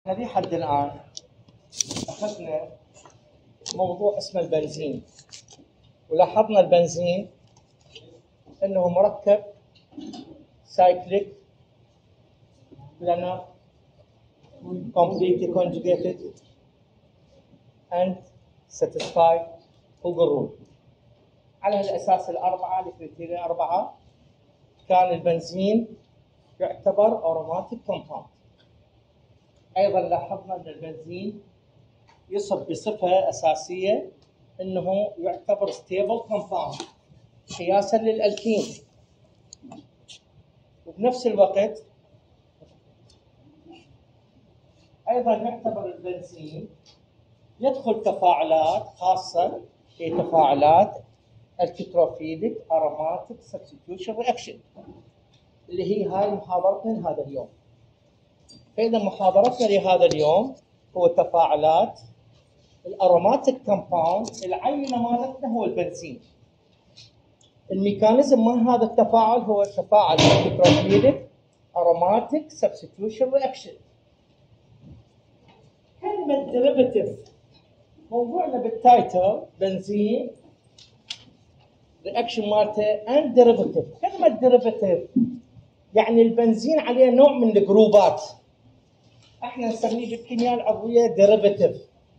هذه حد الآن أخذنا موضوع اسمه البنزين، ولاحظنا البنزين أنه مركب سايكليك planar completely conjugated and satisfied وقرون. على هالأساس الأربعة الكريتيريا أربعة كان البنزين يعتبر aromatic compound. أيضا لاحظنا أن البنزين يصف بصفة أساسية أنه يعتبر stable compound قياسا للألكين، وبنفس الوقت أيضا يعتبر البنزين يدخل تفاعلات خاصة هي تفاعلات الكتروفيليك aromatic substitution reaction اللي هي هاي محاضرتنا لهذا اليوم. فإذا محاضرتنا لهذا اليوم هو تفاعلات الأروماتيك كومباوند. العينة مالتنا هو البنزين. الميكانيزم مال هذا التفاعل هو تفاعل الكتروفيليك aromatic substitution reaction. كلمة derivative موضوعنا بالتايتل بنزين رياكشن مالته and derivative. كلمة derivative يعني البنزين عليه نوع من الجروبات، احنا نسميه بالكيمياء العضوية derivative.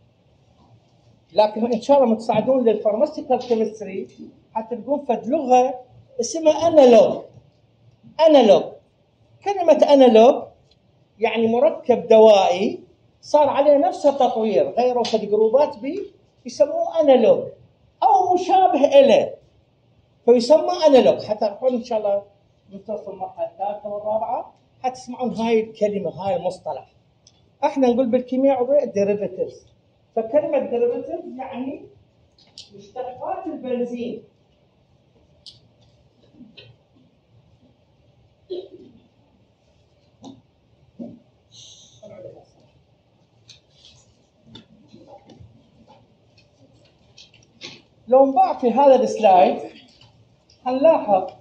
لكن ان شاء الله متساعدون للفارماسيكال كيمستري حتى تكون فد لغة اسمها انالوج. انالوج كلمة انالوج يعني مركب دوائي صار عليه نفس التطوير، غيروا فد جروبات بيه يسموه انالوج او مشابه له فيسمى انالوج. حتى نقول ان شاء الله نوصل المرحله الثالثه والرابعه حتسمعون هاي الكلمه هاي المصطلح. احنا نقول بالكيمياء العضويه ديريفاتيفز. فكلمه ديريفاتيف يعني مشتقات البنزين. لو نباع في هذا السلايد هنلاحظ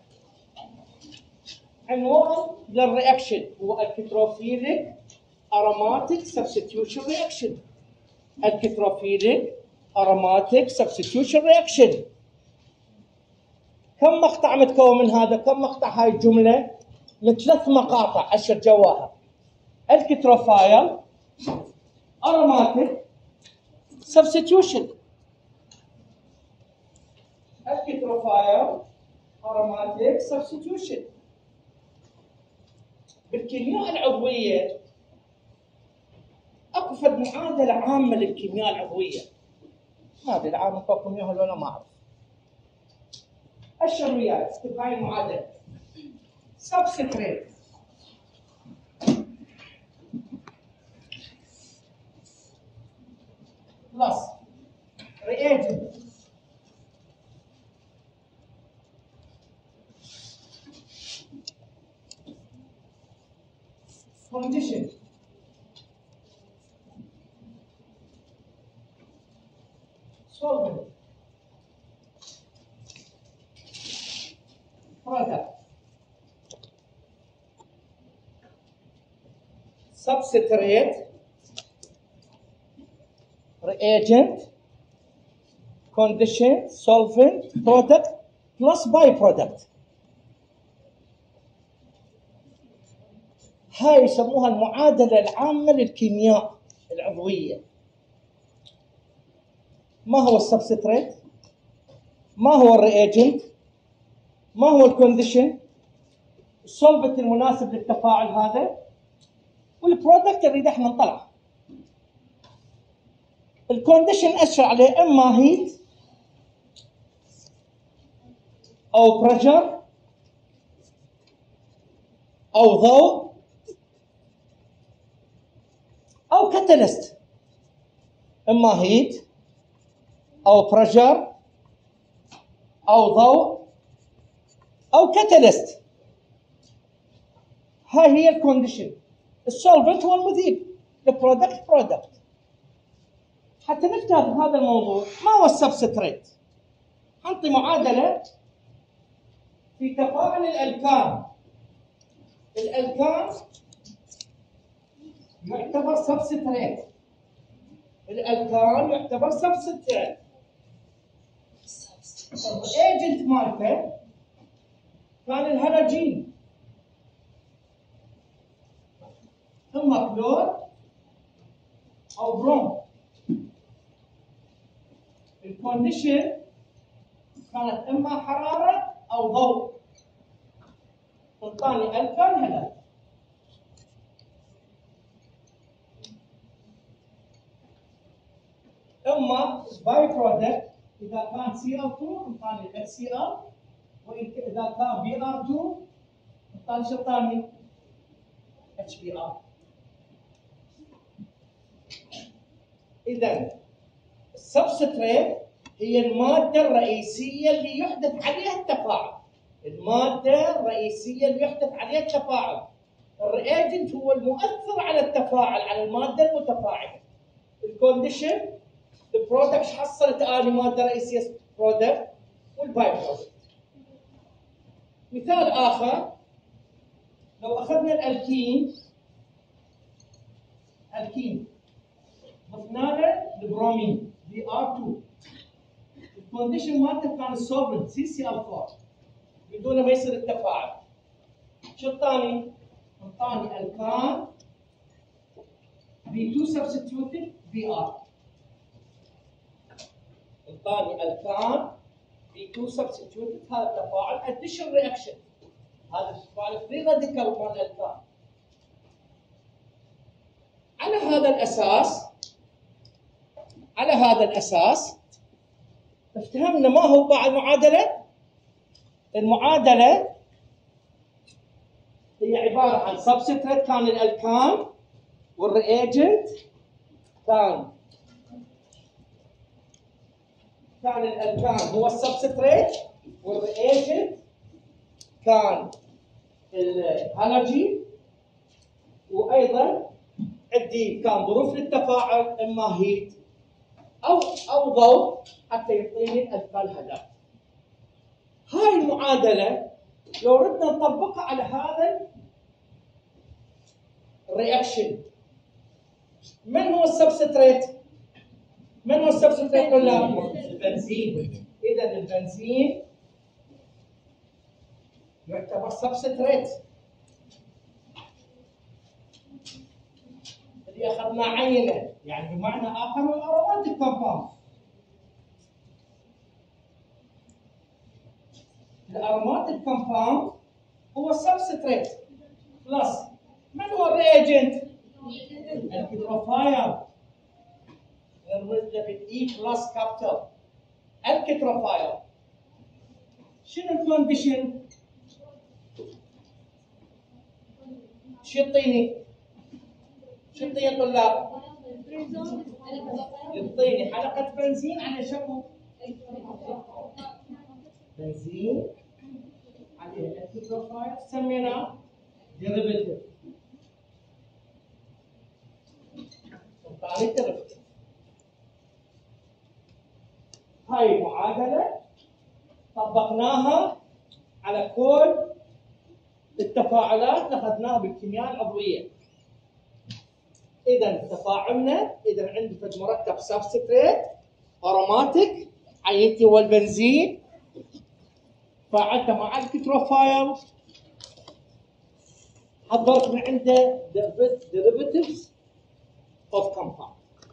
عنوان للرياكشن هو الكتروفيليك aromatic substitution reaction. الكتروفيليك aromatic substitution reaction. كم مقطع متكون من هذا؟ كم مقطع هاي الجملة؟ من 3 مقاطع أشر جواها. الكتروفايل aromatic substitution. الكتروفايل aromatic substitution. بالكيمياء العضوية اكو فد معادلة عامة للكيمياء العضوية. ما ادري العام انطوكم اياها ولا ما اعرف. اشر وياي اكتب هاي المعادلة. سبستريت بلس رياجنت condition solvent product substrate reagent condition solvent product plus byproduct. هاي يسموها المعادلة العامة للكيمياء العضوية. ما هو السبستريت؟ ما هو الرياجنت؟ ما هو الكونديشن؟ السولفنت المناسب للتفاعل هذا، والبرودكت اللي احنا نطلعه. الكونديشن اشر عليه اما هيت او بريشر او ضوء او كاتاليست. اما هيت او بريشر او ضوء او كاتاليست. هاي هي الكونديشن. السولفنت هو المذيب. البرودكت برودكت. حتى نفتهم هذا الموضوع ما هو السبستريت؟ حنطي معادله في تفاعل الالكان. الالكان يعتبر سبستريت، الالكان يعتبر سبستريت. الايجنت مالته كان الهالوجين، اما كلور او بروم. الكونديشن كانت اما حراره او ضوء. انطاني الكان هذا. اما باي برودكت اذا كان CL2 انطاني HCl، واذا كان BR2 انطاني شو ثاني؟ HBr. اذا السبستريت هي الماده الرئيسيه اللي يحدث عليها التفاعل. الماده الرئيسيه اللي يحدث عليها التفاعل. الرياجنت هو المؤثر على التفاعل، على الماده المتفاعله. الكونديشن البرودكت حصلت اني ماده رئيسيه برودكت والباي برودكت. مثال اخر، لو اخذنا الالكين ضفنا له البرومين BR2، الكونديشن مالته كان السولفنت CCl4 بدون ما يصير التفاعل. شو الثاني؟ انطاني الكان B2 substituted BR. انطاني الكان B2 substituted، هذا التفاعل addition reaction، هذا التفاعل فري راديكال مال الكان. على هذا الاساس افتهمنا ما هو باع المعادله. المعادله هي عباره عن سبستريت كان الالكان، والرياجنت كان الالكان هو السبستريت، والرياجنت كان الهالوجين، وايضا عندي كان ظروف للتفاعل اما هيت او ضوء حتى يعطيني الالكان هذا. هاي المعادله لو ردنا نطبقها على هذا الرياكشن، من هو السبستريت؟ طلاب؟ البنزين. اذا البنزين يعتبر سبستريت. اللي اخذنا عينه، يعني بمعنى اخر الاروماتيك كومباوند. الاروماتيك كومباوند هو السبستريت بلس من هو الرياجنت؟ الكتروفايل، نرمز له بالاي بلس كابيتال الكتروفايل. شنو الكونديشن؟ شو يعطيني طلاب؟ يعطيني حلقة بنزين على شكو بنزين عليه الكتروفايل سميناه ديريفيتيف. هاي المعادلة طبقناها على كل التفاعلات اخذناها بالكيمياء العضوية. اذا تفاعلنا، اذا عندي فد مركب سبستريت اروماتيك، عينتي هو البنزين، فاعلته مع الكتروفايل، حضرت من عنده derivatives of compound.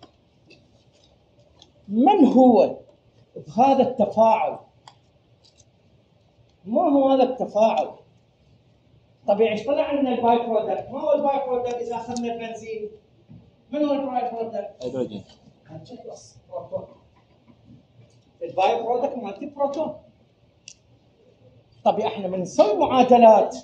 من هو بهذا التفاعل؟ ما هو هذا التفاعل؟ طبيعي ايش طلع عندنا الباي برودكت؟ ما هو الباي برودكت اذا اخذنا البنزين؟ من هو الباي برودكت؟ هيدروجين. بروتون. الباي برودكت مالتي بروتون. طبيعي احنا من نسوي معادلات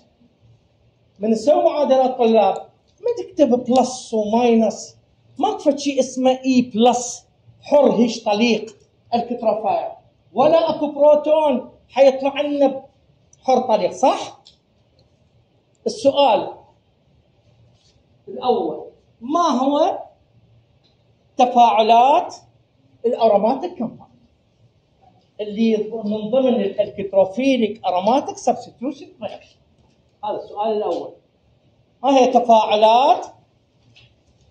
طلاب، ما تكتب بلس وماينس، ماكو شيء اسمه اي بلس حر هيش طليق الكتروفايل، ولا اكو بروتون حيطلع لنا حر طليق، صح؟ السؤال الاول، ما هو تفاعلات الاروماتيك كومباوند اللي من ضمن الكتروفيليك اروماتيك سبستيوشن رياكشن؟ هذا السؤال الاول. ما هي تفاعلات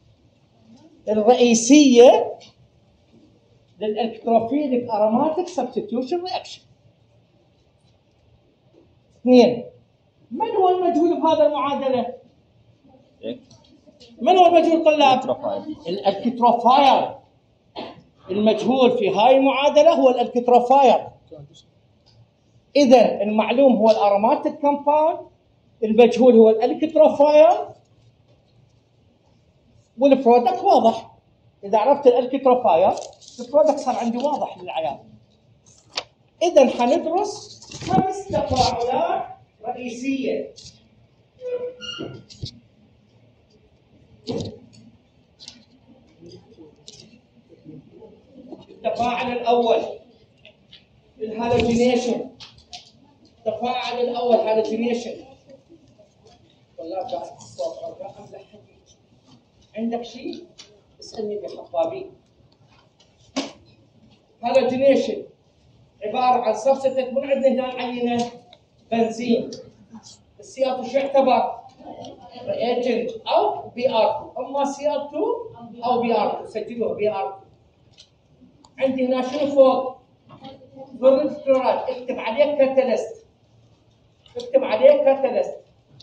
الرئيسيه للالكتروفيليك اروماتيك سبستيوشن رياكشن. اثنين، من هو المجهول بهذا المعادله؟ من هو المجهول طلاب؟ الالكتروفاير. المجهول في هاي المعادله هو الالكتروفاير. اذا المعلوم هو الاروماتيك كومباوند، المجهول هو الالكتروفاير، والبرودكت واضح. اذا عرفت الالكتروفاير البرودكت صار عندي واضح للعيان. اذا حندرس 5 تفاعلات رئيسيه. التفاعل الاول الهالوجينيشن. التفاعل الاول هالوجينيشن. طلاب قاعد الصوت عندك شيء اسالني بحبابين. هالوجينيشن عباره عن سبستيت. من عندنا هنا العينه بنزين. السيارة شو يعتبر؟ رياجنت او بي ار 2. اما سي ار 2 او بي ار 2. سجلوها بي ار 2. عندي هنا شنو فوق؟ فلوريد كلورايد. اكتب عليه كاتاليست. اكتب عليه كاتاليست.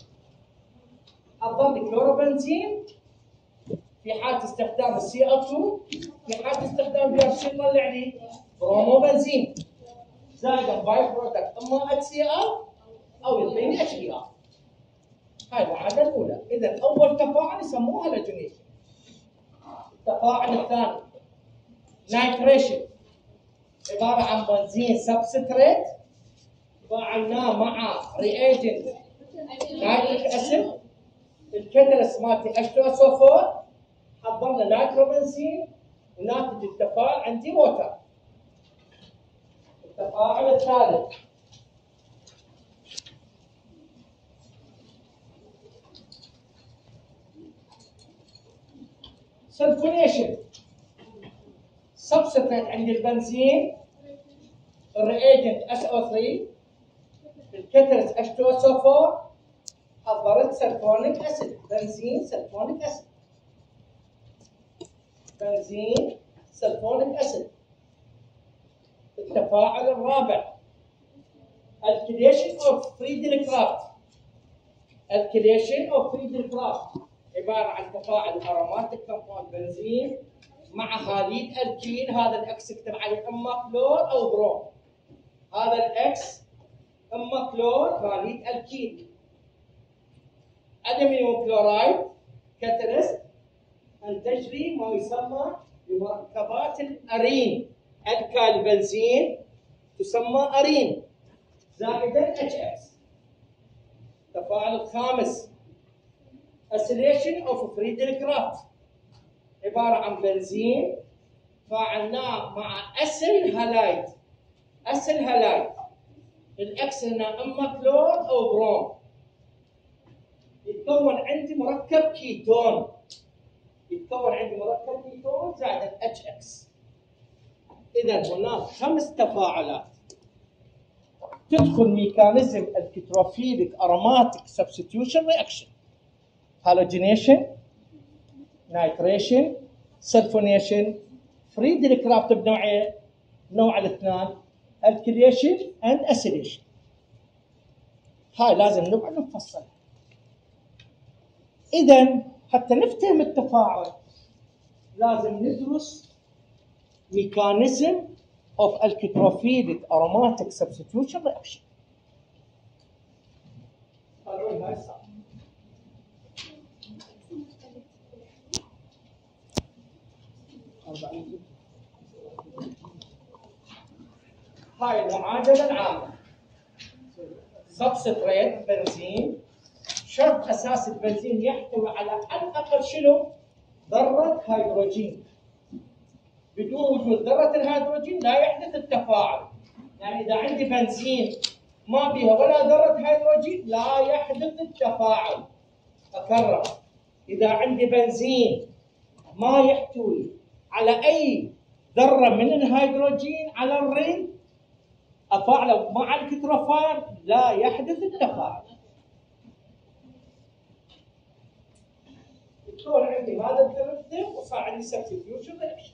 اضل كلوروبنزين في حالة استخدام السي ار 2. في حالة استخدام بي ار 2 طلع لي بروموبنزين زائد باي برودكت اما اتش سي ار او يعطيني اتش بي ار. هاي المعادله الاولى. اذا اول تفاعل يسموه هالوجينيشن. التفاعل الثاني نايتريشن. عباره عن بنزين سبستريت فاعلناه مع رياجنت نايتريك اسيد. الكاتاليست مالتي H2SO4 حضرنا نيتروبنزين وناتج التفاعل عندي ووتر. التفاعل الثالث سلفونيشن. سبستريت عند البنزين الرياجنت SO3 الكاتاليست H2SO4 حضرت سلفونيك اسيد. بنزين سلفونيك اسيد. بنزين سلفونيك اسيد. التفاعل الرابع الكليشن اوف فريدريك-رافت. الكليشن اوف فريدريك-رافت عباره عن تفاعل اروماتيك كومباوند بنزين مع هاليد الكين. هذا الاكس اكتب عليه اما كلور او بروم. هذا الاكس اما كلور هاليد الكين. ألمنيوم كلورايد كاتاليست أن تجري ما يسمى بمركبات الأرين. الكال بنزين تسمى أرين زائدا HX. التفاعل الخامس أسيليشن أوف فريدريك-رافت عبارة عن بنزين فاعلناه مع أسيل هالايد. أسيل هالايد الأكس هنا إما كلور أو بروم. يتكون عندي مركب كيتون. يتكون عندي مركب كيتون زائد HX. إذا هناك 5 تفاعلات تدخل ميكانيزم الكتروفيليك اروماتيك سبستيوشن رياكشن. هالوجينيشن، نايتريشن، سلفونيشن، فريدريك-رافت بنوعين، نوع الاثنان، الكليشن اند اسيليشن. هاي لازم نقعد نفصلها. إذا حتى نفهم التفاعل لازم ندرس mechanism of electrophilic aromatic substitution reaction. هاي المعادلة العامة. سبستريت بنزين. شرط اساس البنزين يحتوي على الاقل شنو؟ ذره هيدروجين. بدون وجود ذره الهيدروجين لا يحدث التفاعل. يعني اذا عندي بنزين ما بها ولا ذره هيدروجين لا يحدث التفاعل. اكرر، اذا عندي بنزين ما يحتوي على اي ذره من الهيدروجين على الرينج افاعله مع الكتروفاير لا يحدث التفاعل. كون عندي هذا الديريفيتيف وصار عندي سبستيوشن رياكشن.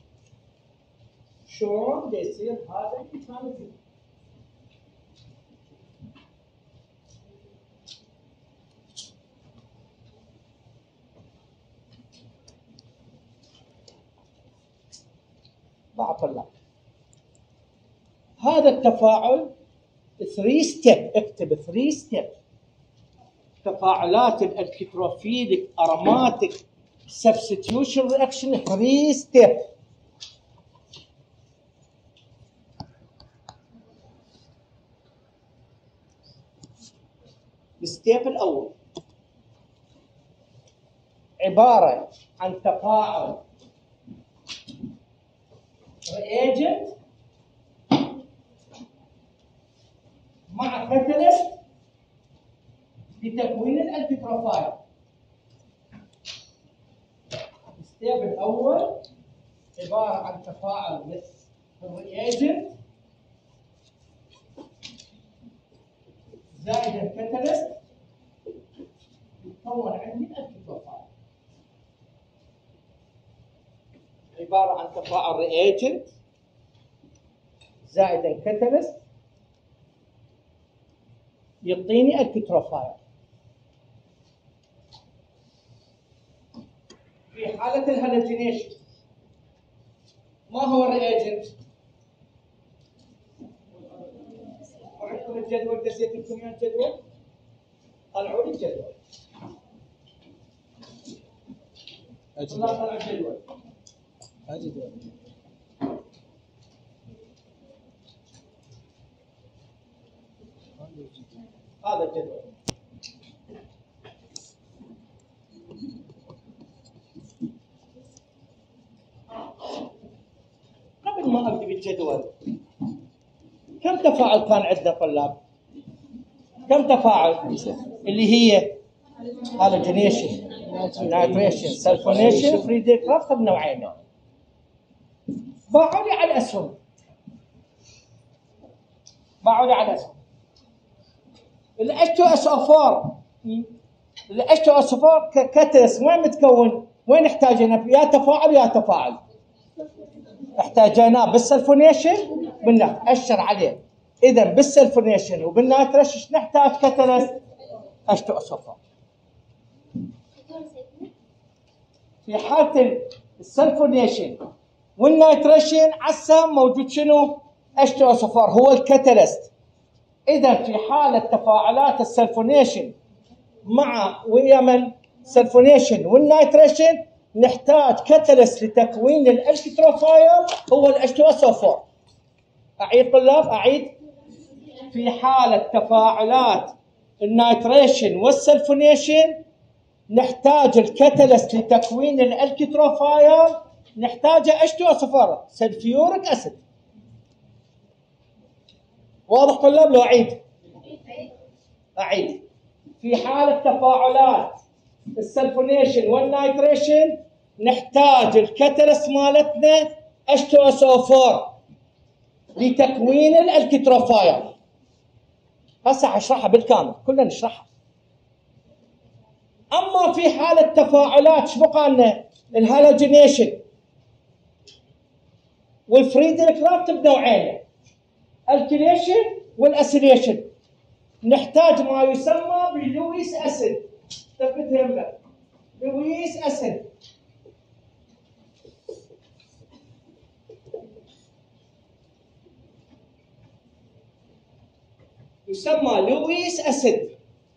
شلون يصير هذا الميكانيزم؟ بعطي الله هذا التفاعل 3 ستيب. اكتب 3 ستيب. تفاعلات الالكتروفيليك اروماتيك سبستيوشن رياكشن 3 ستيب. الستيب الاول عباره عن تفاعل رياجنت مع كاتاليست لتكوين الالكتروفايل. الستيب الاول عباره عن تفاعل الرياجنت زائد الكاتاليست يتكون عندي الالكتروفايل. عباره عن تفاعل رياجنت زائد الكاتاليست يعطيني الكتروفايل. في حالة الهالوجينيشن ما هو الرياجنت؟ وعندكم الجدول، دزيت لكم اياه الجدول؟ طلعوا لي الجدول. الله طلع الجدول. هذا الجدول. قبل ما ابدا بالجدول، كم تفاعل كان عندنا طلاب؟ كم تفاعل؟ اللي هي هالوجينيشن، نايتريشن، سلفونيشن، فريدي كرافت بنوعين. باعوا لي على الاسهم. باعوا لي على الاسهم. ال H2SO4 ككاتاليست وين متكون؟ وين نحتاجه؟ يا تفاعل يا تفاعل. احتاجناه بالسلفونيشن اشر عليه. اذا بالسلفونيشن وبالنايتريشن ايش نحتاج كاتاليست؟ H2SO4. في حاله السلفونيشن والنايتريشن عسى موجود شنو؟ H2SO4 هو الكاتاليست. إذا في حالة تفاعلات السلفونيشن ويا من سلفونيشن والنايتريشن نحتاج كاتاليست لتكوين الالكتروفايل هو ال H2SO4. أعيد طلاب أعيد. في حالة تفاعلات النايتريشن والسلفونيشن نحتاج الكاتاليست لتكوين الالكتروفايل نحتاج H2SO4 سلفيوريك أسيد. واضح طلاب؟ لو أعيد. في حالة تفاعلات السلفونيشن والنايتريشن نحتاج الكاتاليست مالتنا H2SO4 لتكوين الالكتروفايل. هسه حشرحها بالكامل، كلنا نشرحها. أما في حالة تفاعلات شو بقى لنا؟ الهالوجينيشن والفريدي كرافت بنوعين، الكليشن والاسيليشن. نحتاج ما يسمى بلويس اسيد. ثبت همك. لويس اسيد. يسمى لويس اسيد.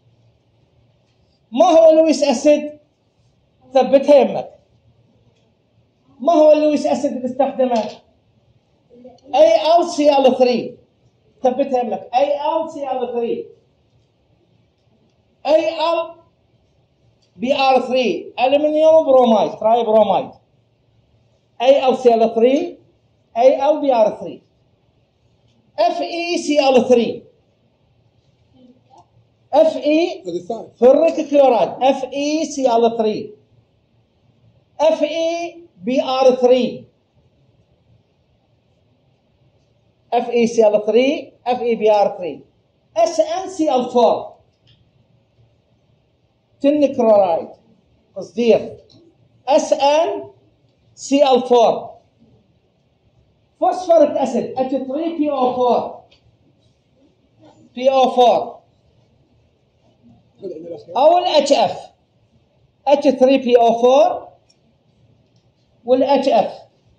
ما هو لويس اسيد؟ ثبت همك. ما هو اللويس اسيد اللي نستخدمه؟ AlCl3. ثبت همك. AlCl3 AlBr3 ألمنيوم برومايد تراي برومايد. AlCl3 AlBr3 FeCl3 Fe فريك كلوريد FeCl3 FeBr3 FeCl3 FeBr3 SnCl4 تن كلورايد تصدير SnCl4. فوسفوريك اسيد H3PO4 او الHF H3PO4 والHF.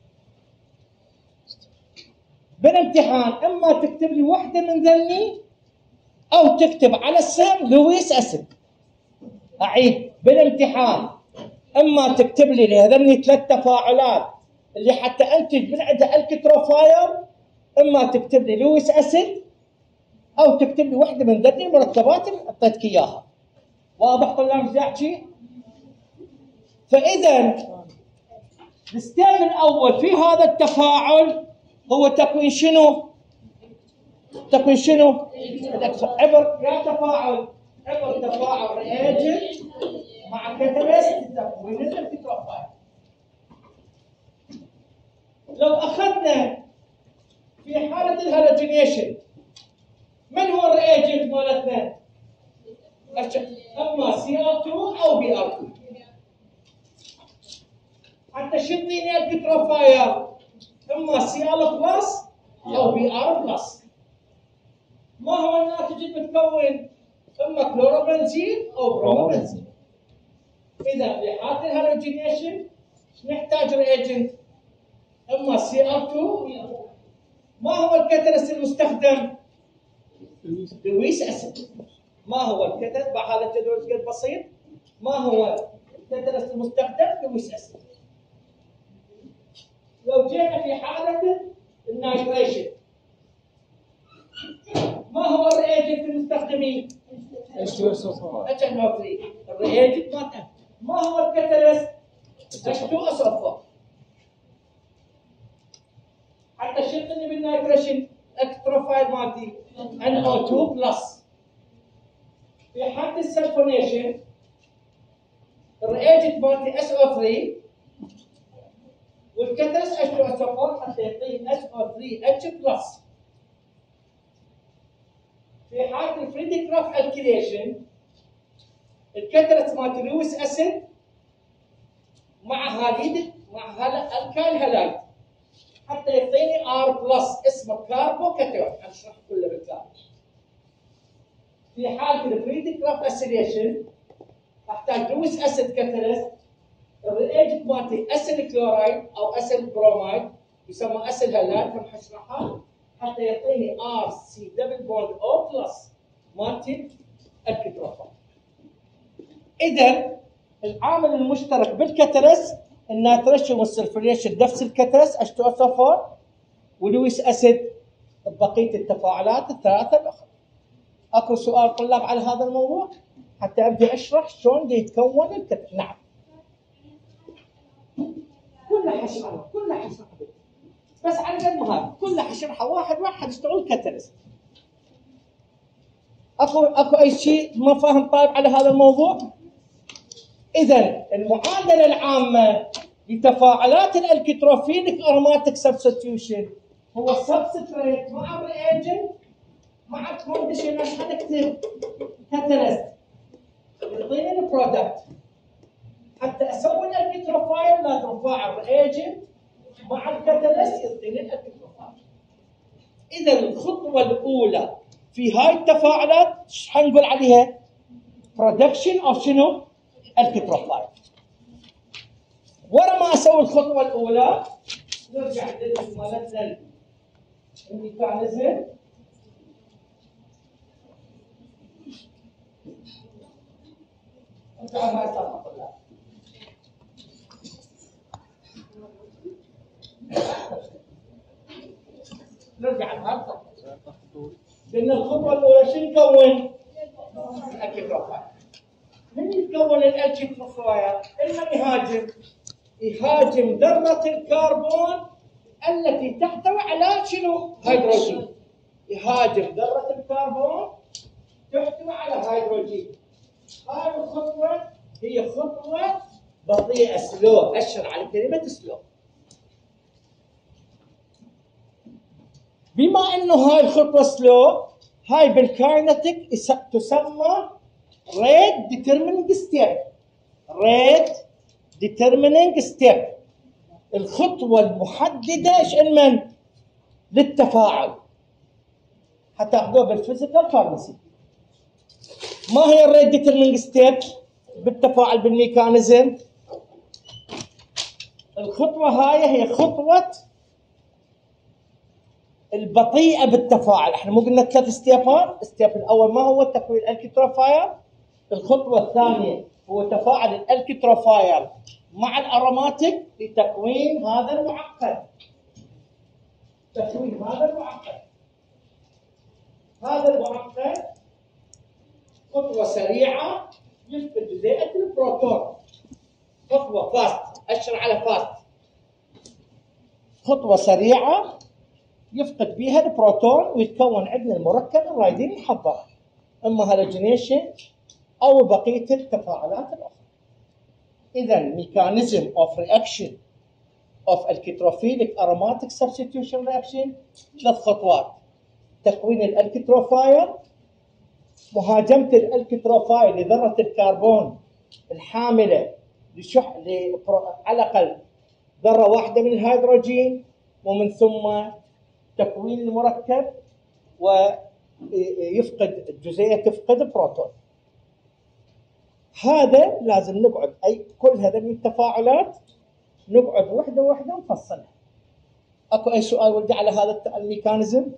بالامتحان اما تكتب لي وحده من ذني او تكتب على السهم لويس اسيد. اعيد بالامتحان اما تكتب لي هذني 3 تفاعلات اللي حتى انتج من عندها الكتروفاير، اما تكتب لي لويس اسيد او تكتب لي وحده من ذني المركبات اللي اعطيتك اياها. واضح طلاب ايش احكي؟ فاذا الستيب الاول في هذا التفاعل هو تكوين شنو؟ تكوين شنو؟ عبر يا تفاعل عبر تفاعل رياجنت مع كاتاليست تكوين الكتروفايل. لو اخذنا في حاله الهالوجينيشن من هو الرياجنت مالتنا؟ اما Cl2 او Br2. حتى شو يعطيني الكتروفايل؟ اما Cl بلس او Br بلس. ما هو الناتج المتكون؟ اما كلوروبنزين او بروموبنزين. اذا في حاله الهالوجينيشن نحتاج رياجنت اما Cl2. ما هو الكاتاليست المستخدم؟ لويس اسيد. ما هو الكاتاليست؟ بحاله جدول قد بسيط. ما هو الكاتاليست المستخدم؟ لويس اسيد. لو جينا في حاله النايتريشن ما هو الرياجنت المستخدمين؟ H2SO4. الرياجنت ما هو الكاتاليست؟ H2SO4. حتى شلتني بالنايتريشن الكتروفايل مالتي NO2 بلس. في حالة السلفونيشن الرياجنت مالتي SO3 والكاتاليست H2SO4 حتى يعطيني SO3H بلس. في حالة الفريدي كراف الكيليشن الكاتاليست مالتي لويس اسيد مع هاليد مع الكايل هالايد حتى يعطيني R بلس اسمه كاربو كاتيون. اشرح كله بالكامل. في حالة الفريدي كراف اسيليشن احتاج لويس اسيد كاتاليست. الرياجنت مالتي اسيل كلورايد او اسيل برومايد يسمى اسيل هالايد كم حشرحها حتى يعطيني RC دبل بوند O بلس مالتي الكتروفايل. اذا العامل المشترك بالكاتاليست الناتريشن والسلفوريشن نفس الكاتاليست H2SO4 ولويس اسيد بقيه التفاعلات الثلاثه الاخرى. اكو سؤال طلاب على هذا الموضوع حتى ابدي اشرح شلون يتكون الكاتاليست؟ نعم. كلها حشرحه بس على قد ما هذا كلها حشرحه واحد يشتغل كاتاليست. اكو اي شيء ما فاهم طالب على هذا الموضوع؟ اذا المعادله العامه لتفاعلات الالكتروفيليك اروماتيك سبستيوشن هو سبستريت مع رياجنت مع كونديشنر. حنكتب كاتاليست يعطيني البرودكت. حتى اسوي الالكتروفايل لازم افاعل رياجنت مع الكاتاليست يعطيني الالكتروفايل. اذا الخطوه الاولى في هاي التفاعلات ايش حنقول عليها؟ برودكشن اوف شنو؟ الكتروفايل. ورا ما اسوي الخطوه الاولى نرجع للدرس مالتنا الميكانيزم. ارجع هاي الصفحه طلاب. نرجع لهاي الصفحه. قلنا الخطوه الاولى شو نكون؟ الكتروفايل. من يتكون الالكتروفايل؟ المن يهاجم ذرة الكربون التي تحتوي على شنو؟ هيدروجين. يهاجم ذرة الكربون تحتوي على هيدروجين. هاي الخطوة هي خطوة بطيئة سلو. أشر على كلمة سلو. بما انه هاي الخطوة سلو هاي بالكاينتيك تسمى rate determining state. rate determining step، الخطوة المحددة من؟ للتفاعل. حتاخذوه بالفيزيكال فارماسي. ما هي الريت ديترمينينج ستيب بالتفاعل بالميكانيزم؟ الخطوة هاي هي خطوة البطيئة بالتفاعل. احنا مو قلنا 3 ستيبات؟ الستيب الاول ما هو تكوين الالكتروفايل، الخطوة الثانية هو تفاعل الالكتروفايل مع الاروماتيك لتكوين هذا المعقد. تكوين هذا المعقد. هذا المعقد خطوة سريعة يفقد جزيئة البروتون. خطوة فاست، أشر على فاست. خطوة سريعة يفقد بها البروتون ويتكون عندنا المركب الرايدين المحضر، اما هالوجينيشن او بقيه التفاعلات الاخرى. اذا ميكانيزم اوف رياكشن اوف الكتروفيليك اروماتيك سبستيوشن رياكشن 3 خطوات: تكوين الالكتروفايل، مهاجمه الالكتروفايل لذره الكربون الحامله على الاقل ذره واحده من الهيدروجين، ومن ثم تكوين المركب ويفقد الجزيئة تفقد البروتون. هذا لازم نقعد كل هذه من التفاعلات نقعد وحده وحده نفصلها. اكو اي سؤال ولدي على هذا الميكانيزم؟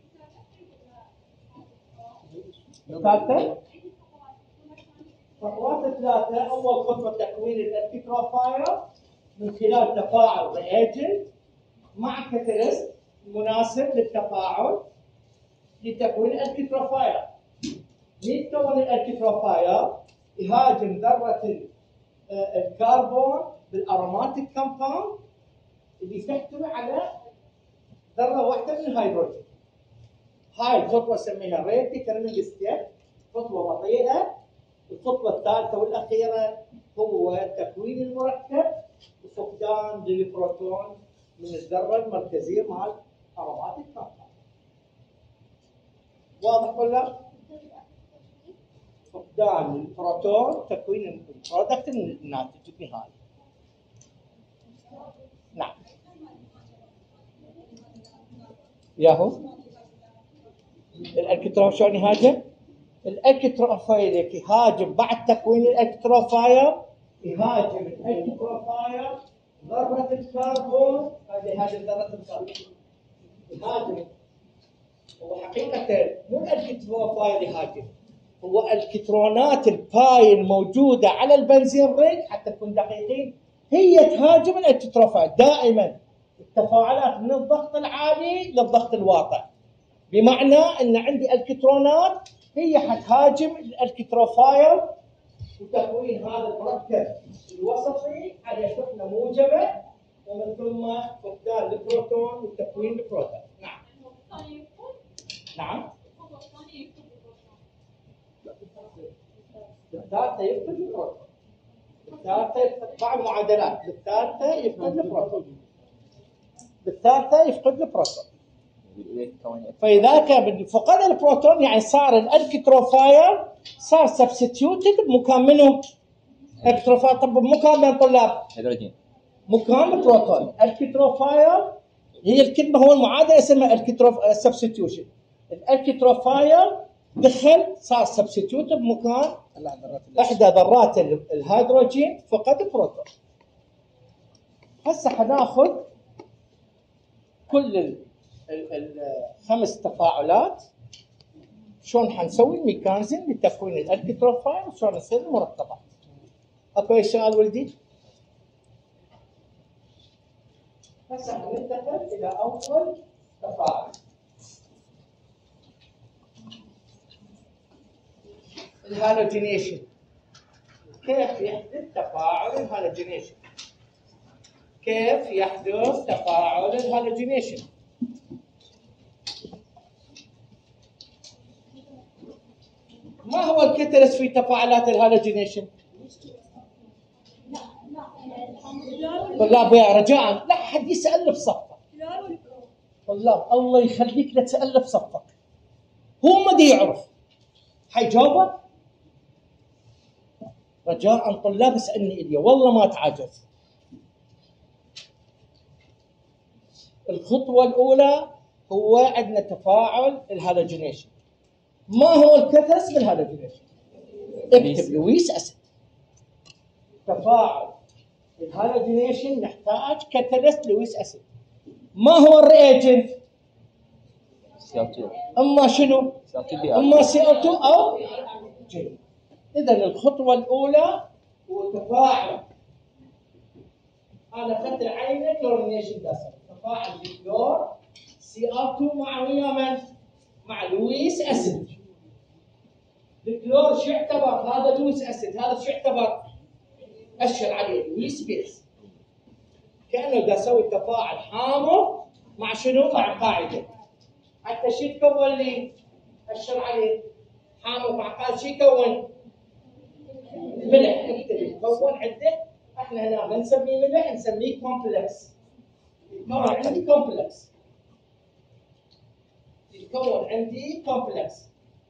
ثالثة خطوات 3. اول خطوة تكوين الالكتروفايل من خلال تفاعل رياجنت مع كاتاليست مناسب للتفاعل لتكوين الالكتروفايل. يتكون الالكتروفايل يهاجم ذرة الكربون بالاروماتيك كومباوند اللي تحتوي على ذرة واحدة من الهيدروجين. هاي الخطوة نسميها ريت ديترمينينج ستيب، خطوة بطيئة. الخطوة الثالثة والأخيرة هو تكوين المركب وفقدان للبروتون من الذرة المركزية مع اروماتيك كومباوند. واضح ولا؟ فقدان البروتون، تكوين البرودكت الناتج النهائي. نعم. ياهو الالكترون شلون يهاجم؟ الالكتروفايل يهاجم بعد تكوين الالكتروفايل، يهاجم الالكتروفايل ذرة الكربون، هذه ذرة الكربون يهاجم. هو حقيقة مو الالكتروفايل يهاجم، هو الكترونات الباي الموجودة على البنزين رينج، حتى نكون دقيقين، هي تهاجم الالكتروفايل. دائما التفاعلات من الضغط العالي للضغط الواطي، بمعنى ان عندي الكترونات هي حتهاجم الالكتروفايل وتكوين هذا المركب الوسطي على شحنة موجبة، ومن ثم فقدان البروتون وتكوين البروتون. نعم. نعم. الثالثة يفقد البروتون. الثالثة يفقد بعض معادلات. بالثالثة يفقد البروتون. بالثالثة يفقد البروتون. فإذا كان فقد البروتون يعني صار الالكتروفايل صار سبستيوتد بمكان منه؟ الكتروفايل. طب بمكان من طلاب؟ هيدروجين. مكان البروتون. الكتروفايل هي الكلمة، هو المعادلة اسمها سبستيوشن. الالكتروفايل دخل صار سبستيوت بمكان احدى ذرات الهيدروجين فقد البروتون. هسه حناخذ كل الخمس تفاعلات شلون حنسوي الميكانيزم لتكوين الالكتروفايل وشلون يصير المركبات. اكو اي سؤال ولدي؟ هسه حننتقل الى اول تفاعل، الهالوجينيشن. كيف يحدث تفاعل الهالوجينيشن؟ كيف يحدث تفاعل الهالوجينيشن؟ ما هو الكاتاليست في تفاعلات الهالوجينيشن؟ طلاب يا رجاء لا حد يسأل بصفك. طلاب الله يخليك لا تسأل بصفك. هو ما دي يعرف حيجاوبك. رجاء طلاب اسالني الي والله ما تعجز. الخطوه الاولى هو عندنا تفاعل الهالوجينيشن. ما هو الكاتاليست بالهالوجينيشن؟ اكتب لويس اسيد. تفاعل الهالوجينيشن نحتاج كاتاليست لويس اسيد. ما هو الرياجنت؟ اما شنو؟ اما CO2 او جي. اذا الخطوه الاولى هو تفاعل، انا اخذت العينه كلورينيشن داسل، تفاعل الكلور CO2 مع ويا من؟ مع لويس اسيد. الكلور شو يعتبر؟ هذا لويس اسيد، هذا شو يعتبر؟ اشر عليه لويس بيس. كانه دا اسوي تفاعل حامض مع شنو؟ مع قاعده. حتى شو يتكون لي؟ اشر عليه حامض مع قاعده، شو يكون؟ ملح. يتكون عنده، احنا هنا ما نسميه ملح، نسميه كومبلكس. يتكون عندي كومبلكس. يتكون عندي كومبلكس.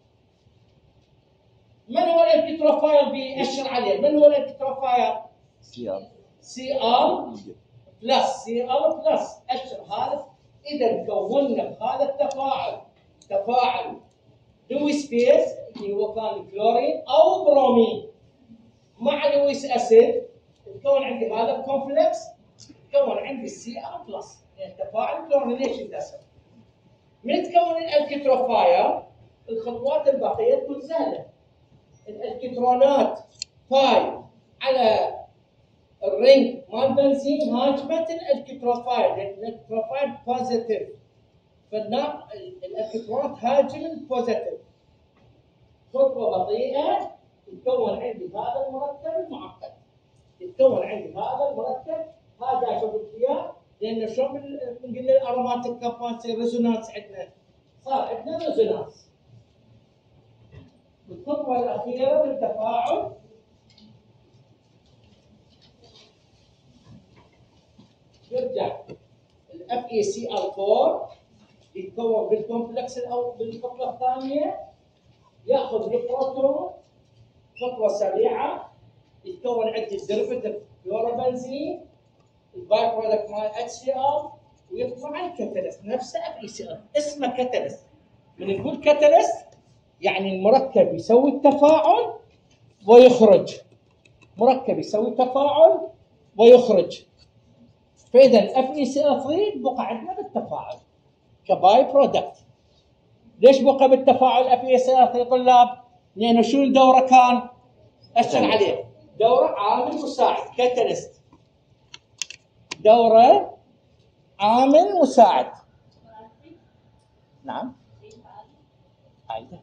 من هو الالكتروفايل بيأشر عليه؟ من هو الالكتروفايل؟ CR بلس. CR بلس أشر هذا. إذا كونا بهذا التفاعل تفاعل لويس بيس اللي هو كان كلورين أو برومين مع لويس أسيد، تكون عندي هذا الكومبلكس، تكون عندي CR بلس، يعني تفاعل كلورينيشن داسل. من تكون الالكتروفايل؟ الخطوات الباقية تكون سهلة. الالكترونات باي على الرينج مال بنزين هاجمت الالكتروفايل، لان الالكتروفايل بوزيتيف، فالالكترونات هاجم البوزيتيف. خطوه بطيئه، يتكون عندي هذا المركب المعقد. يتكون عندي هذا المركب، هذا شوف اياه، لان شلون بنقول الاروماتيك كاباسيتي ريزونانس عندنا، صار عندنا ريزونانس. الخطوه الاخيره بالتفاعل يرجع ال FeCl4 يتكون بالكومبلكس او بالخطوه الثانيه، ياخذ البروتون خطوه سريعه، يتكون عندي الديريفيتيف فلوروبنزين، الباي برودكت مال HCl، ويطلع الكاتاليست نفسه FeCl، اسمه كاتاليست. من نقول كاتاليست يعني المركب يسوي التفاعل ويخرج، مركب يسوي تفاعل ويخرج. فاذا FeCl3 بقى عندنا بالتفاعل كباي برودكت. ليش بقى بالتفاعل FeCl3 طلاب؟ لانه شو الدوره كان؟ اشتغل عليه دوره عامل مساعد، كاتاليست. دوره عامل مساعد. نعم. عايده.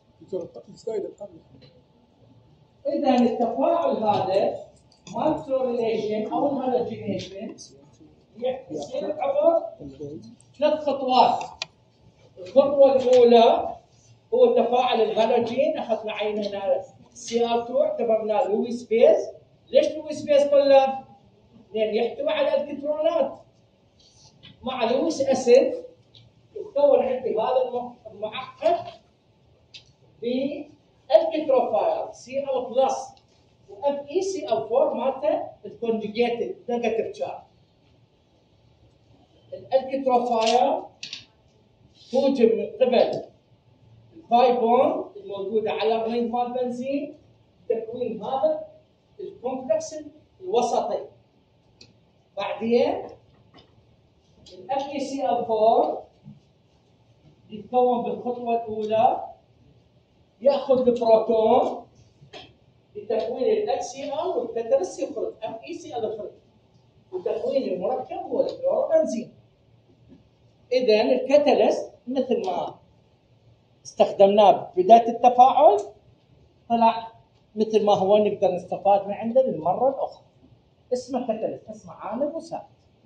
اذا التفاعل هذا مال كلورينيشن او الهالوجينيشن يصير عبر 3 خطوات. الخطوه الاولى هو تفاعل الهالوجين، اخذنا عينه هنا CR2 اعتبرناه لويس بيز. ليش لويس بيز طلاب؟ لان يحتوي على الكترونات مع لويس اسيد، يتكون عندي هذا المعقد بالكتروفايل Cl بلس وFeCl4 مالته الكونجيجيتد نيجاتيف تشارج. الالكتروفايل توجد من قبل الباي بوند الموجوده على الرينج مال بنزين، تكوين هذا الكومبلكس الوسطي. بعدين FeCl4 يتكون بالخطوه الاولى، ياخذ البروتون لتكوين الHCl والكاتاليست يخرج FeCl3 وتكوين المركب هو الكلوروبنزين. اذا الكاتاليست مثل ما استخدمناه ببدايه التفاعل طلع مثل ما هو، نقدر نستفاد من عنده للمره الاخرى. اسمه كاتاليست، اسمه عامل مساعد.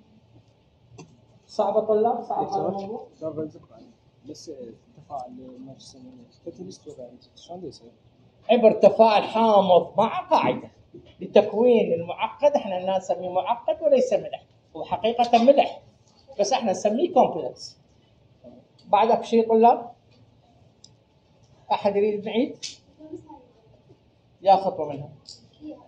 صعبه طلاب؟ صعب هذا الموضوع؟ بس التفاعل ما يسمونه كاتاليست ولا شلون يصير؟ عبر تفاعل حامض مع قاعده لتكوين المعقد. احنا لا نسميه معقد وليس ملح، هو حقيقه ملح بس احنا نسميه كومبلكس. بعدك شيء طلاب؟ احد يريد نعيد؟ يا خطوه منها.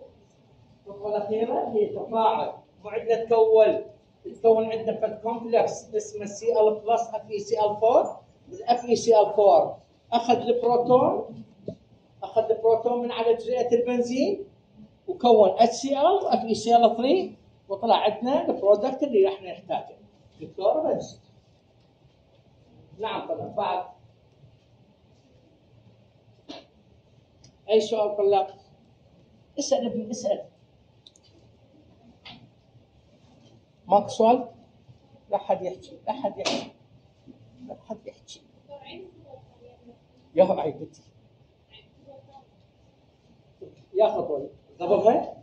الخطوه الاخيره هي تفاعل، مو عندنا تكون عندنا فد كومبلكس اسمه سي ال بلس اف اي سي ال 4. الاف اي سي ال 4 اخذ البروتون من على جزيئه البنزين وكون اتش سي ال واف اي سي ال 3 وطلع عندنا البرودكت اللي راح نحتاجه الكلوروبنزين. نعم طبعا. بعد اي سؤال طلاب؟ اسال ابني اسال. ماكو سؤال؟ لا حد يحكي يا عيبتي ياخذ ولي قبلها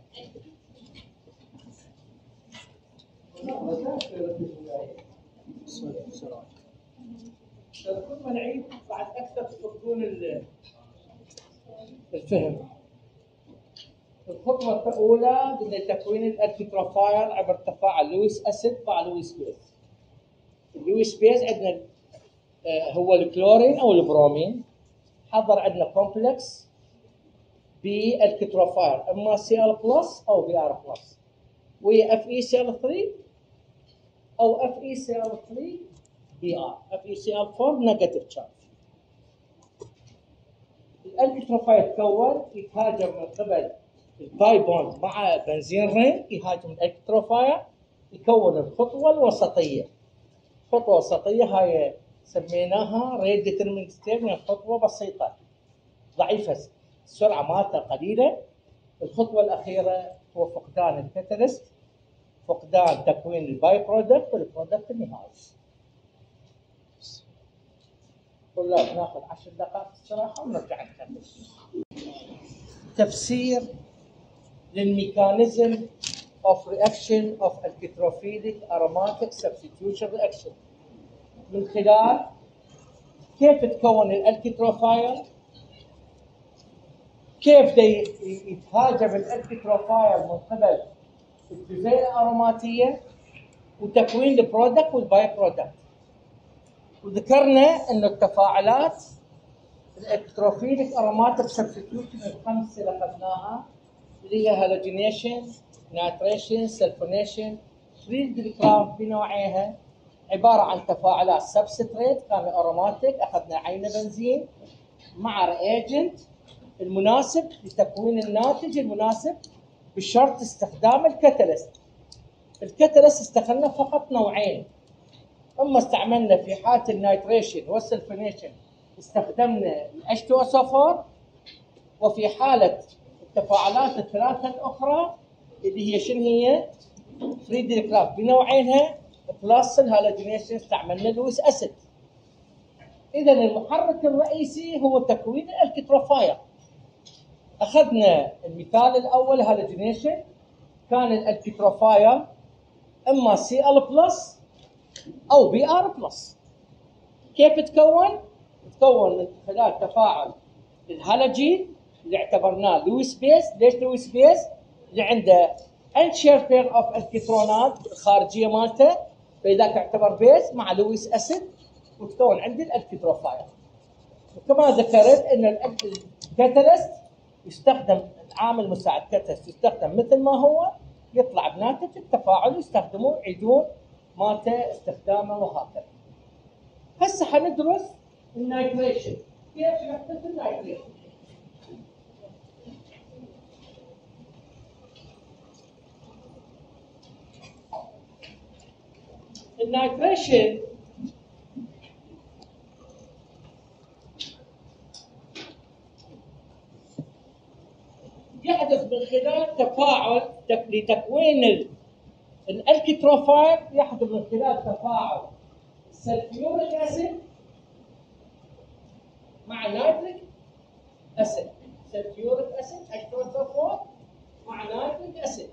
كل ما نعيد بعد اكثر تفقدون الفهم. الخطوه الاولى بدنا تكوين الالكتروفايل عبر تفاعل لويس اسيد مع لويس بيز. اللويس بيز عندنا هو الكلورين او البرومين. حضر عندنا كومبلكس بالكتروفايل اما سي ال بلس او بي ار بلس وهي اف اي سي ال 3 او اف اي سي ال 3 بي ار. اف اي سي ال 4 نيجاتيف تشارج. الالكتروفايل تكون يتهاجم من قبل الباي بوند مع بنزين رين، يهاجم الالكتروفايل يكون الخطوه الوسطيه. الخطوه الوسطيه هاي سميناها ريت ديترمينت ستيب، يعني خطوه بسيطه ضعيفه السرعه مالتها قليله. الخطوه الاخيره هو فقدان الكاتاليست، فقدان تكوين الباي برودكت والبرودكت النهائي. طلاب ناخذ 10 دقائق استراحه ونرجع نكمل. تفسير للميكانيزم of reaction of electrophilic aromatic substitution reaction من خلال كيف تكون الالكتروفايل، كيف يتهاجم الالكتروفايل من قبل الجزيئه الأروماتية وتكوين البرودكت والباي برودكت. وذكرنا انه التفاعلات الالكتروفيليك اروماتيك سبستيوشن الخمسه اللي اخذناها اللي هي هالوجينيشن، نايتريشن، سلفونيشن، فري ديكراف بنوعيها عباره عن تفاعلات سبستريت كان اروماتيك، اخذنا عينه بنزين مع رياجنت المناسب لتكوين الناتج المناسب بشرط استخدام الكاتاليست. الكاتاليست استخدمنا فقط نوعين، اما استعملنا في حاله النايتريشن والسلفونيشن استخدمنا H2SO4، وفي حاله التفاعلات الثلاثه الاخرى اللي هي شنو هي؟ فريدري كراف بنوعينها بلس الهالوجينيشن استعملنا لويس اسيد. اذا المحرك الرئيسي هو تكوين الالكتروفايل. اخذنا المثال الاول هالوجينيشن، كان الالكتروفايل اما سي ال بلس او بي ار بلس. كيف تكون؟ تكون من خلال تفاعل الهالوجين اللي اعتبرناه لويس بيز. ليش لويس بيز؟ اللي عنده انشير بير اوف الكترونات الخارجيه مالته، فاذا تعتبر بيز مع لويس اسيد وتكون عندي الالكتروفايل. وكما ذكرت ان الكاتاليست يستخدم العامل المساعد كاتاليست يستخدم مثل ما هو يطلع بناتج التفاعل يستخدموه يعيدون مالته استخدامه وهكذا. هسه حندرس النايتريشن. كيف نحدث النايتريشن؟ النايتريشن يحدث من خلال تفاعل لتكوين الالكتروفايل، يحدث من خلال تفاعل السلفيوريك اسيد مع نيتريك اسيد. سلفيوريك اسيد H2SO4 مع نيتريك اسيد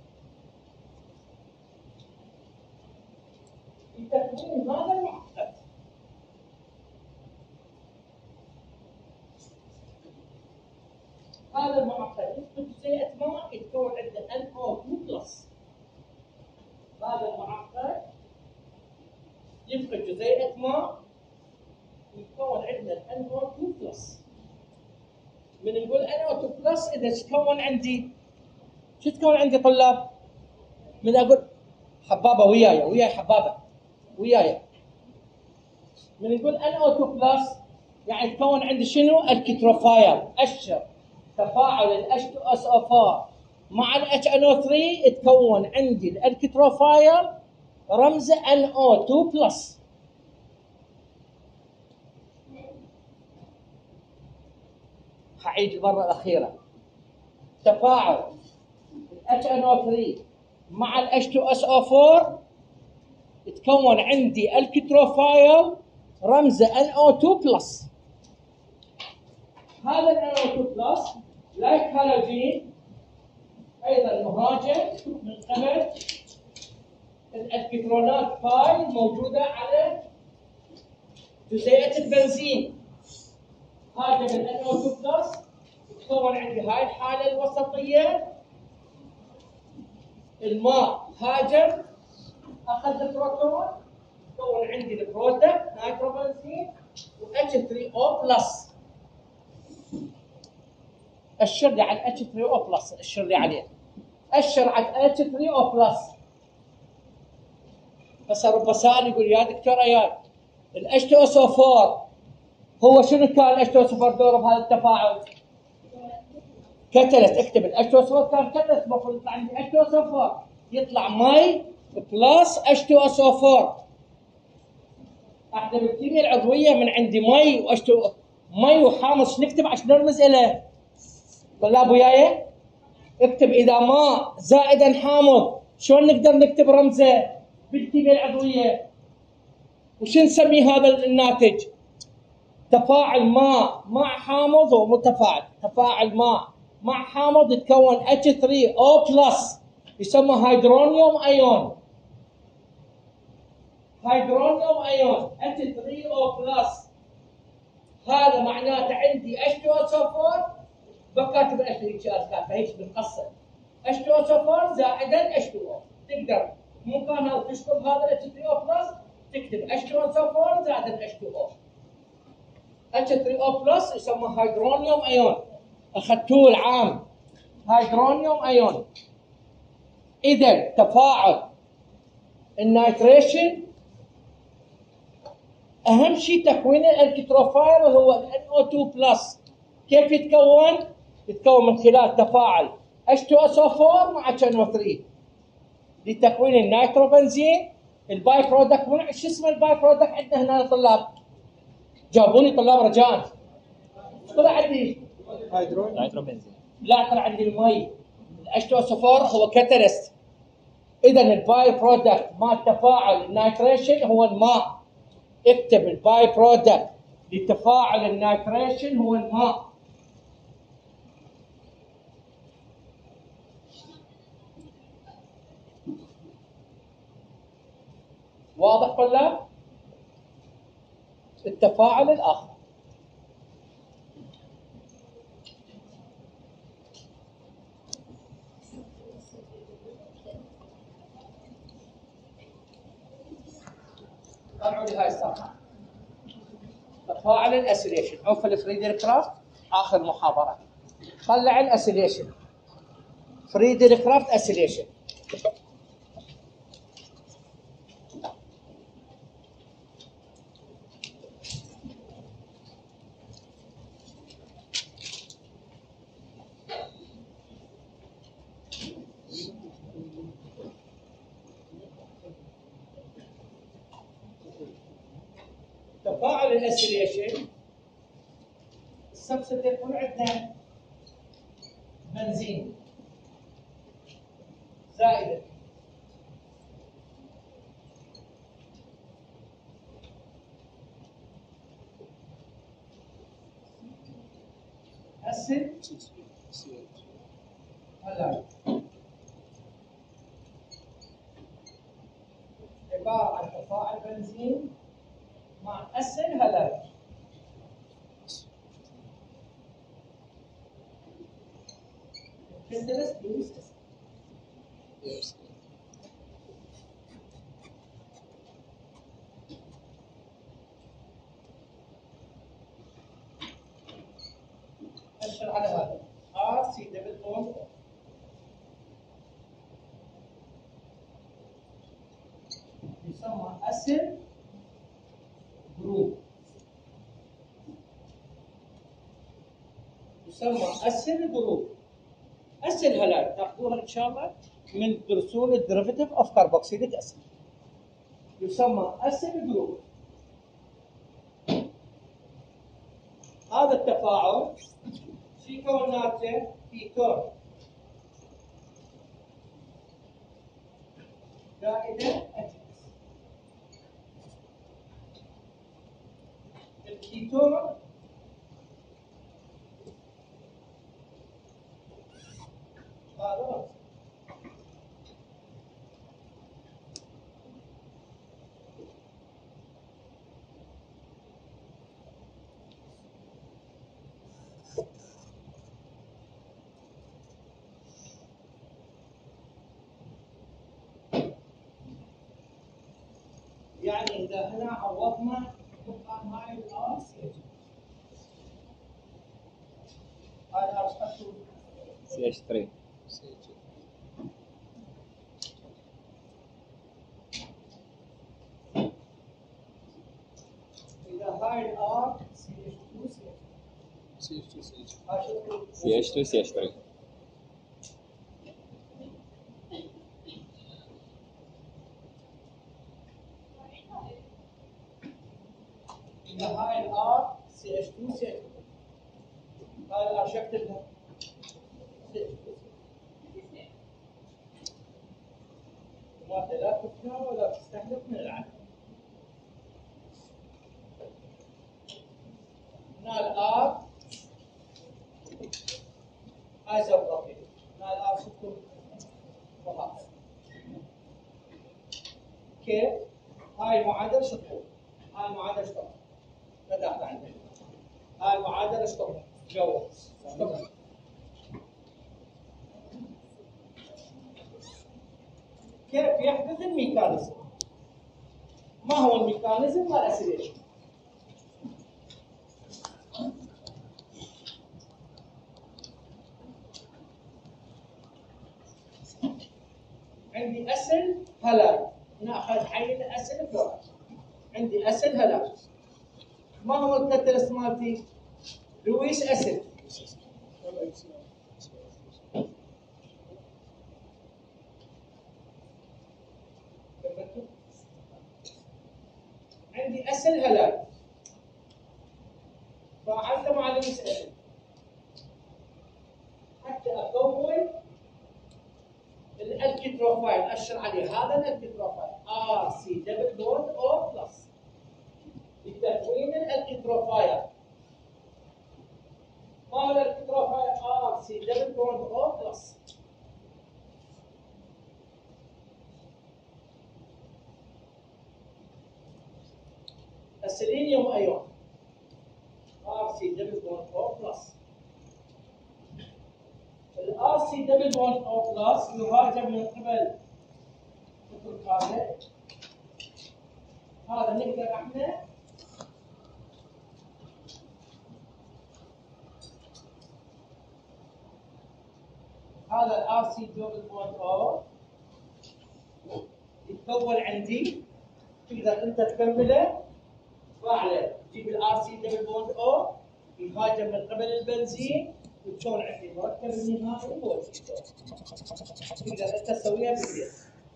لتكوين هذا المعقد. هذا المعقد يفقد جزيئة ماء يتكون عنده NO2+. هذا المعقد يفقد جزيئة ماء يتكون عندنا NO2+. من نقول NO2+ اذا تكون عندي شو تكون عندي طلاب؟ من اقول حبابه وياي حبابه وياي، من نقول NO2 بلس يعني تكون عندي شنو؟ الكتروفايل. اشر تفاعل ال H2SO4 مع ال HNO3 تكون عندي الكتروفايل رمزه NO2 بلس. هعيد المره الاخيره، تفاعل ال HNO3 مع ال H2SO4 تكون عندي الكتروفايل رمزه NO2 بلس. هذا ال NO2 بلس لايك هالوجين ايضا مهاجم من قبل الالكترونات باي موجوده على جزيئه البنزين. هاجم ال NO2 بلس تكون عندي هاي الحاله الوسطيه، الماء هاجم اخذ البروتون تكون عندي البرودكت نيتروبنزين و H3O بلس. اشر لي على H3O بلس، اشر لي عليه، اشر على H3O بلس. بس رب سائل يقول يا دكتور اياد ال H2SO4 هو شنو كان ال H2SO4 دوره بهذا التفاعل؟ كتلت. اكتب ال H2SO4 كان كتلت، المفروض يطلع عندي H2SO4 يطلع مي بلس H2SO4. احنا بالكيمياء العضويه من عندي مي مي وحامض شو نكتب عشان نرمز له؟ طلاب وياي؟ اكتب اذا ماء زائدا حامض شلون نقدر نكتب رمزه بالكيمياء العضويه؟ وش نسمي هذا الناتج؟ تفاعل ماء مع حامض ومتفاعل، تفاعل ماء مع حامض يتكون H3O بلس يسمى هيدرونيوم ايون. هيدرونيوم ايون H3O بلس، هذا معناته عندي H2SO4 بكاتب H3 هيك بنقصر H2SO4 زائدا H2O. تقدر مو كان هذا تشطب هذا H3O بلس تكتب H2SO4 زائدا H2O. H3O بلس يسمى هيدرونيوم ايون، اخذتوه العام هيدرونيوم ايون. اذا تفاعل النيتريشن اهم شيء تكوين الكتروفايل هو ال NO2 بلس. كيف يتكون؟ يتكون من خلال تفاعل H2SO4 مع HNO3 لتكوين النيتروبنزين. الباي برودكت شو اسمه الباي برودكت عندنا هنا يا طلاب؟ جاوبوني طلاب رجاء. طلع عندي نيتروبنزين. لا طلع عندي المي. H2SO4 هو كاتاليست. اذا الباي برودكت مال تفاعل النيتريشن هو الماء. اكتب الباي برودكت لتفاعل النيتريشن هو الماء. واضح طلاب؟ التفاعل الاخر طلعوا لي هاي الصفحه، تفاعل الاسيليشن. عوف الفريدريك كرافت اخر محاضره. طلع الاسيليشن، فريدريك كرافت اسيليشن. تفاعل الاسيليشن السبستنت يكون عندنا بنزين زائد اسيد هلاي، عباره عن تفاعل بنزين مع اسيد هلاي. كنتلس بلوز اشر على هذا R C دبل بوند اسيل جروب، يسمى اسيل جروب. اسيل هالات تاخذوها ان شاء الله من تدرسون الديريفيتيف اوف كاربوكسيليك اسيد، يسمى اسيل جروب. هذا التفاعل في كوناته في كون زائدة الكيتون هذا يعني إذا هنا عوضنا نبقى هاي الآر سي اتش، هاي الآر سي اتش 3. إذا هاي الآر سي اتش 2 سي اتش 2 سي اتش سي اتش 2 سي اتش 3. إذا هاي الآر سي اتش 2 سي اتش 2، هاي الآر شو اكتبها؟ لا تفنى ولا تستهلك من العدد. هنا الآر ايزوبروبيك، هنا الآر سكر وهذا. كيف؟ هاي المعادلة شو تقول؟ هاي المعادلة شو تقول؟ بدأت عندنا. هاي المعادلة شو تقول؟ جواب. كيف يحدث الميكانيزم؟ ما هو الميكانيزم والاسيليشن؟ عندي اسل هلاك، ناخذ حيل اسل فلورايد. عندي اسل هلاك. ما هو الكاتاليست مالتي؟ لويس اسيد. عندي اسل هلاك، فعلته مع لويس اسيد حتى اكون الالكتروفايل. اشر عليه هذا الالكتروفايل ار سي دبل بوند او بلس لتكوين الالكتروفايل. ما هو الالكتروفايل؟ ار سي دبل بوند او بلس. السيلينيوم ايون ار سي دبل بوند او بلس. الار سي دبل بوند او بلس يهاجم من قبل هذا نقدر احنا هذا الار سي دبل بوند او يتكون عندي، تقدر انت تكمله فاعله. تجيب الار سي دبل بوند او يهاجم من قبل البنزين وتكون عندي المركب النهائي هو الكيتون. تقدر انت تسويها بالبيت.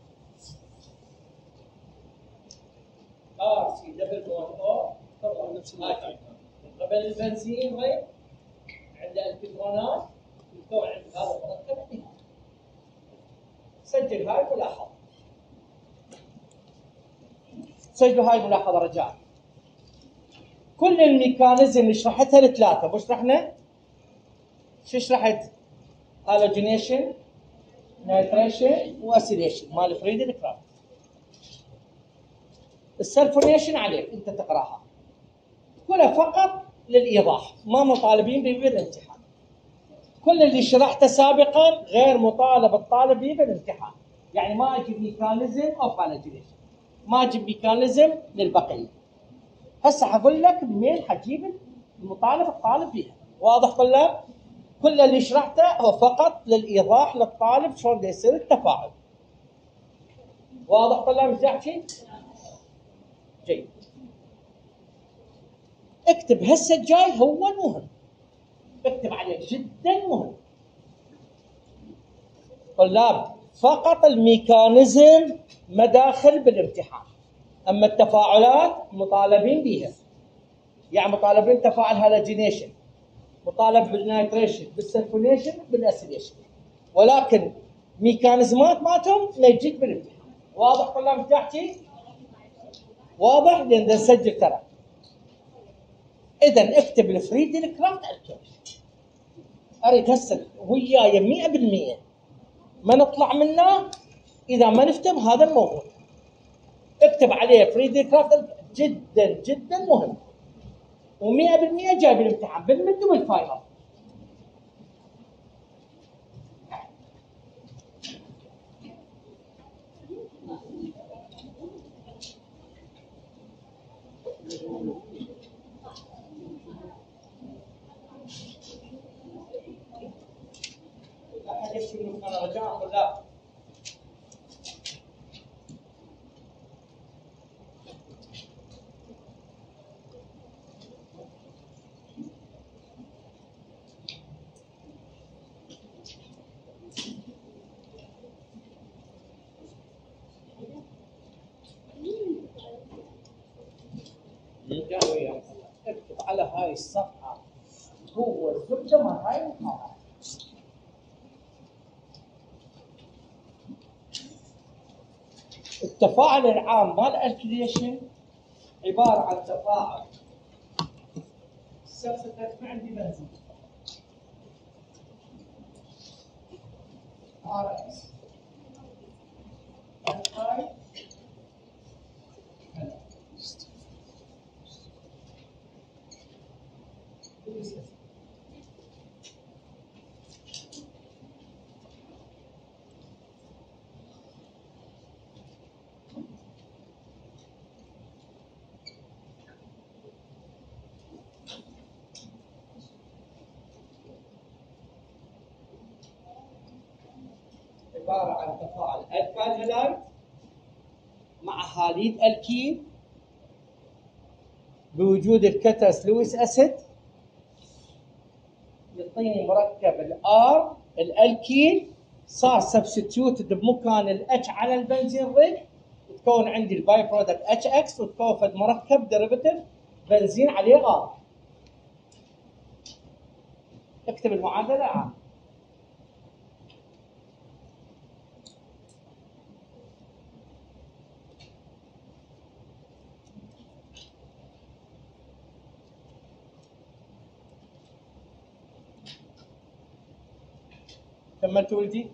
ار سي دبل بوند او طبعا نفس الهاجم من قبل البنزين غير عنده الكترونات يكون عندي هذا المركب النهائي. سجل هاي الملاحظه. سجلوا هاي الملاحظه رجاء. كل الميكانيزم اللي شرحتها الثلاثه، مو شرحنا؟ شو شرحت؟ هالوجينيشن، نيتريشن، واسيليشن مال فريدل كرافت. السلفونيشن عليك انت تقراها. كلها فقط للايضاح، ما مطالبين به بالامتحان. كل اللي شرحته سابقا غير مطالب الطالب به بالامتحان. يعني ما اجيب ميكانيزم اوف هالوجينيشن، ما اجيب ميكانيزم للبقيه. هسه حقول لك منين حجيب المطالب الطالب بها. واضح طلاب؟ كل اللي شرحته هو فقط للايضاح للطالب شلون بده يصير التفاعل. واضح طلاب ايش احكي؟ اكتب هسه الجاي هو المهم، اكتب عليه جدا مهم. طلاب فقط الميكانيزم مداخل بالامتحان، اما التفاعلات مطالبين بها، يعني مطالبين تفاعل هالوجينيشن، مطالب بالنيتريشن، بالسلفونيشن، بالاسيديشن، ولكن ميكانيزمات مالتهم ما يجيك بالامتحان. واضح طلاب تحكي؟ واضح؟ لان نسجل ترى. اذا اكتب الفريدل كرافت الكيمياء. اريد هسه وياي 100% ما نطلع منه اذا ما نفتهم هذا الموضوع. اكتب عليه فريدل كرافت جدا جدا مهم، و100% جاي بالامتحان بالمد والفاينل. احد يكتب لكم انا رجاء ولا اكتب على هاي الصفحه هو الزبده مال هاي المحاضره. التفاعل العام مال الكليشن عباره عن تفاعل السلسله ما عندي بنزين RS عباره عن تفاعل الكالي هالايد مع هاليد الكيل بوجود الكتس لويس اسيد، يعطيني مركب الار الالكيل صار سبستيوتد بمكان الاتش على البنزين ريج، تكون عندي الباي برودكت اتش اكس وتكون مركب ديريفيتيف بنزين عليه ار. اكتب المعادله عام. كملت ولدي؟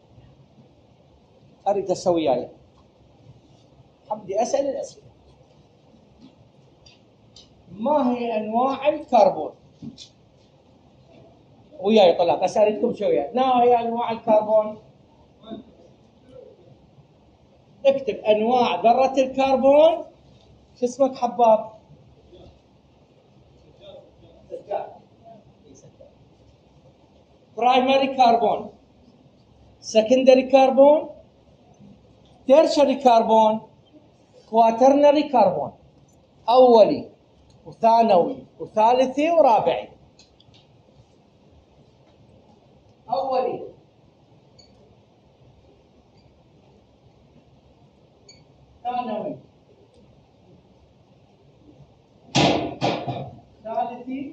اريد اسوي وياي ابدي اسال الاسئله. ما هي انواع الكربون؟ وياي طلاب بس اريدكم شويه. ما هي انواع الكربون؟ اكتب انواع ذره الكربون. شو اسمك حباب؟ برايمري كربون، سكندري كربون، تيرشري كربون، كواترنري كربون. اولي وثانوي وثالثي ورابعي. اولي ثانوي ثالثي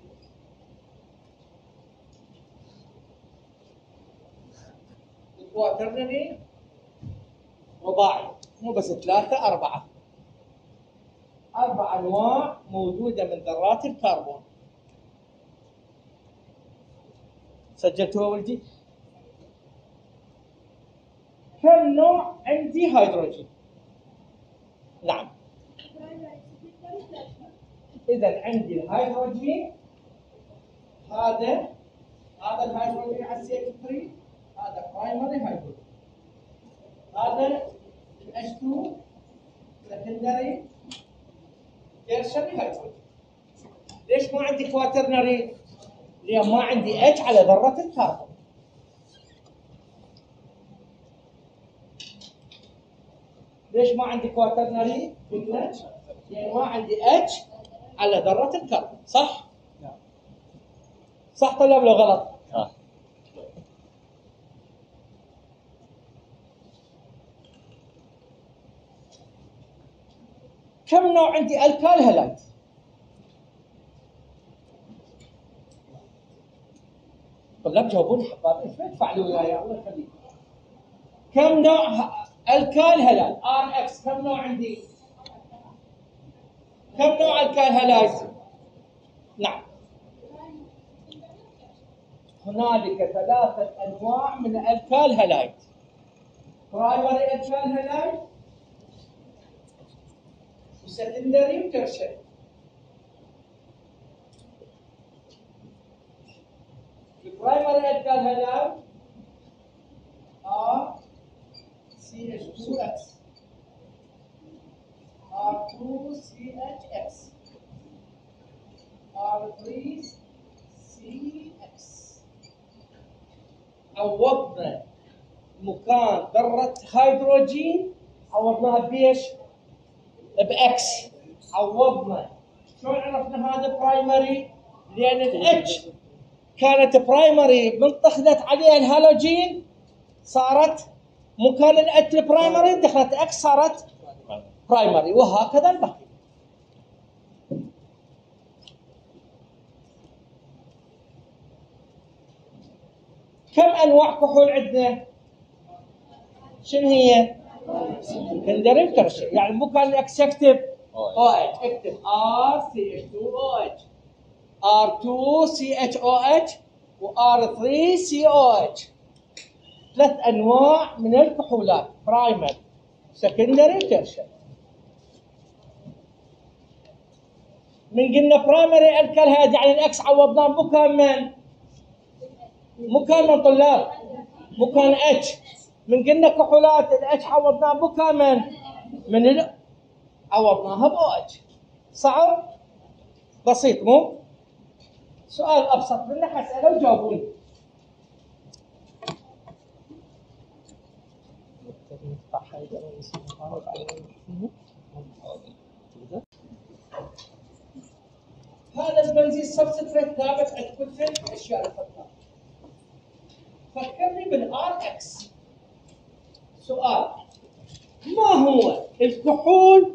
كواترنري رباعي. مو بس ثلاثة، أربعة. 4 أنواع موجودة من ذرات الكربون. سجلتوها ولدي؟ كم نوع عندي هيدروجين؟ نعم. إذا عندي الهيدروجين هذا الهيدروجين على CH3 هذا برايمري هيدروجين، هذا H2 سكندري تيرشري هيدروجين. ليش ما عندي كواترنري؟ لأن ما عندي H على ذرة الكربون. ليش ما عندي كواترنري؟ لأن ما عندي H على ذرة الكربون، صح؟ نعم. صح طلاب لو غلط؟ كم نوع عندي الكال هالايد؟ طلاب جاوبوني حبايبي، ايش تفعلوا وياي الله يخليكم. كم نوع الكال هالايد؟ ار اكس كم نوع عندي؟ كم نوع الكال هالايد؟ نعم. هنالك 3 انواع من الكال هالايد. برايمري الكال هالايد وسكندري وترشري. البرايمري الكال هالايد R CH2X R2CHX R3CX. عوضنا مكان ذرة هيدروجين عوضناها بيش؟ بإكس. عوضنا. شلون عرفنا هذا برايمري؟ لأن الاتش كانت برايمري من دخلت عليها الهالوجين صارت مكان الاتش البرايمري دخلت اكس صارت برايمري، وهكذا الباقي. كم انواع كحول عندنا؟ شنو هي؟ سكندري وترشري. يعني مو كان اكس اكتب OH، اكتب RCH2OH R2CHOH و R3COH. 3 انواع من الكحولات، برايمري سكندري وترشري. من قلنا برايمري الكال هالايد يعني الاكس عوضناه بكام من؟ مكان من طلاب؟ مكان اتش. من قلنا كحولات الاتش عوضناه بكام من عوضناها بOH. صعب؟ بسيط مو؟ سؤال ابسط منه حسأله وجاوبوني. هذا البنزين سبستريت ثابت عند كل شيء الاشياء اللي فكرت. فكرني بالار اكس. سؤال: ما هو الكحول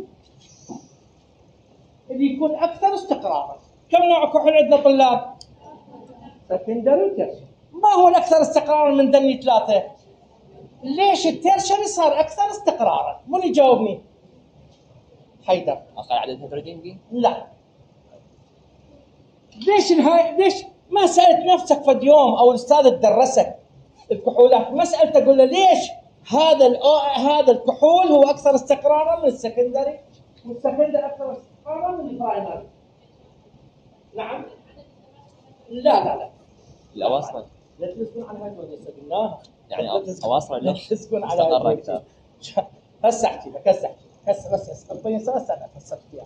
اللي يكون اكثر استقرارا؟ كم نوع كحول عندنا طلاب؟ سكندري وترشري. ما هو الاكثر استقرارا من ذني 3؟ ليش الترشري صار اكثر استقرارا؟ من يجاوبني؟ حيدر. اقل عدد هيدروجين بي؟ لا. ليش ما سالت نفسك فد يوم او الاستاذ تدرسك الكحولات ما سالت تقول له ليش هذا الكحول هو اكثر استقرارا من السكندري والسكندري اكثر استقرارا من البرايمري؟ نعم. لا الاواصر لا تسكن على هاي المدرسه قلناها. يعني اواصر ليش تسكن على استقر اكثر؟ هسه احكي لك هسه بس اعطيني سؤال فسرت اياه.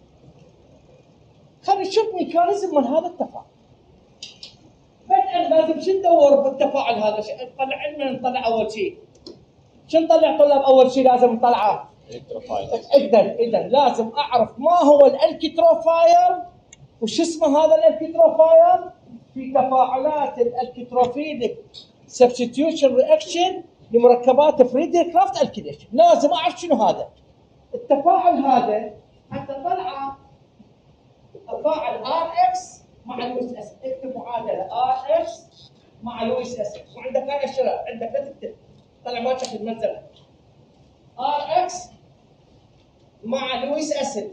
خلينا نشوف ميكانيزم من هذا التفاعل. بدءا لازم شو ندور بالتفاعل هذا؟ نطلع علما نطلع اول شيء. شو نطلع طلاب اول شيء لازم نطلعه؟ الكتروفايل. اذا لازم اعرف ما هو الالكتروفايل وش اسمه هذا الالكتروفايل في تفاعلات الالكتروفيليك سبستيوشن رياكشن لمركبات فريدريك كرافت الكيليشن. لازم اعرف شنو هذا التفاعل هذا حتى طلعه. تفاعل ار اكس مع لويس اس. اكتب معادله ار اكس مع لويس اس. وعندك هاي الاشياء عندك لا تكتب طلع ما تاخذ ملزمه. ار اكس مع لويس اسيد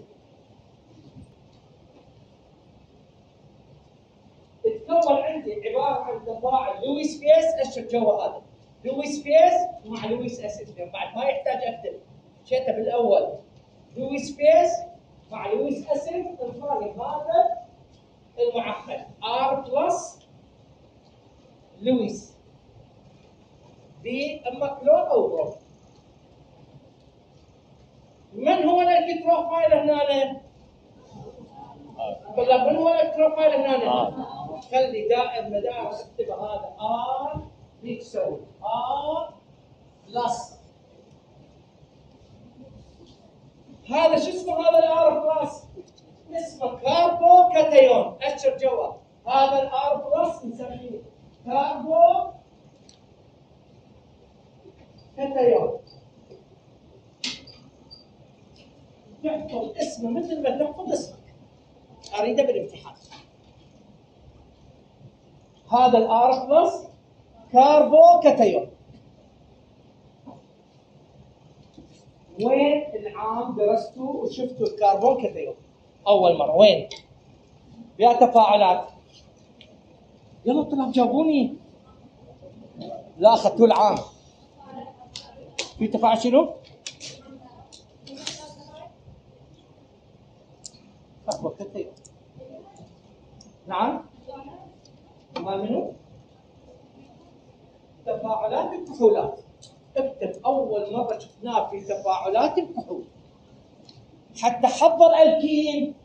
تتكون عندي عباره عن تفاعل لويس بيس. اشوف جوا هذا لويس بيس مع لويس اسيد. بعد ما يحتاج اكتب شيته بالاول لويس بيس مع لويس اسيد. نخلي هذا المعقد ار بلس لويس بي اما كلور او بروم. من هو الالكتروفايل هنا؟ ولا من هو الالكتروفايل هنا؟ خلي دائر مدار اكتب هذا ار بيكسل ار بلس. هذا شو اسمه هذا الار بلس؟ اسمه اسمه كاربو كاتايون. اشر جوا هذا الار بلس نسميه كاربو كاتايون. تحفظ اسمه مثل ما تحفظ اسمك، اريده بالامتحان. هذا الار بلس كاربو كاتايون. وين العام درستوا وشفتوا الكربون كاتايون؟ اول مره وين؟ يا تفاعلات. يلا طلاب جاوبوني. لا اخذتوا العام. في تفاعل شنو؟ كربون كاتايون. نعم؟ ما منو؟ تفاعلات الكحولات. اكتب اول مره شفناه في تفاعلات الكحول. حتى حضر الكين.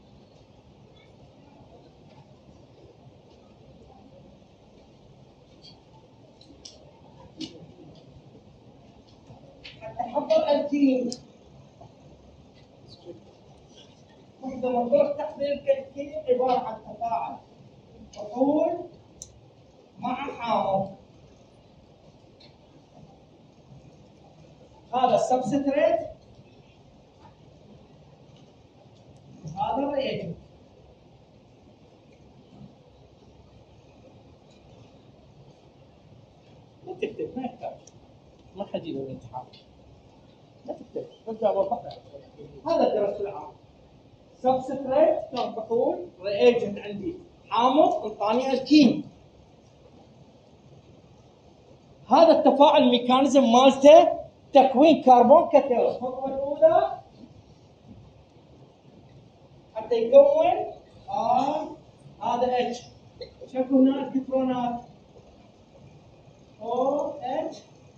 حتى حضر الكين. واحده من طرق تحضير الكين عباره عن تفاعل كحول مع حامض. هذا السبستريت، هذا الرياجنت. لا تكتب، ما يحتاج، ما حجيب الامتحان. لا تكتب، رجع وضح. هذا الدرس العام. سبستريت كان كحول، رياجنت عندي حامض، انطاني الكين. هذا التفاعل ميكانيزم مالته تكوين كربون كاتايون. الخطوه الاولى حتى يكون هذا اتش. شكو هنا الكترونات او اتش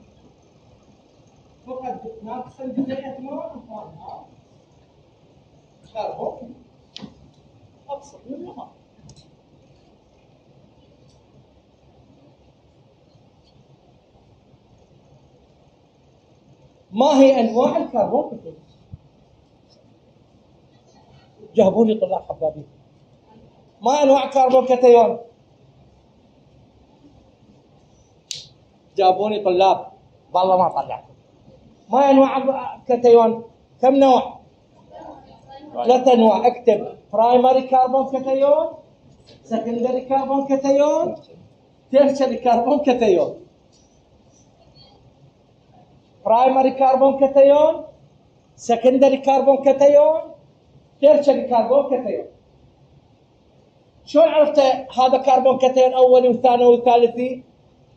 فقط ناقص الجزيئات مال انطانها كربون. ابسط من هذا. ما هي انواع الكربون كاتايون؟ جاوبوا لي طلاب حبابي. ما انواع الكربون كاتايون؟ جاوبوني طلاب، والله ما طلعت. ما انواع كاتايون؟ كم نوع؟ 3 انواع. اكتب برايمري كربون كاتايون، سكندري كربون كاتايون، تيرشري كربون كاتايون. برايمري كربون كاتايون، سكندري كربون كاتايون، تيرشري كربون كاتايون. شلون عرفت هذا كربون كاتايون اولي وثانوي وثالثي؟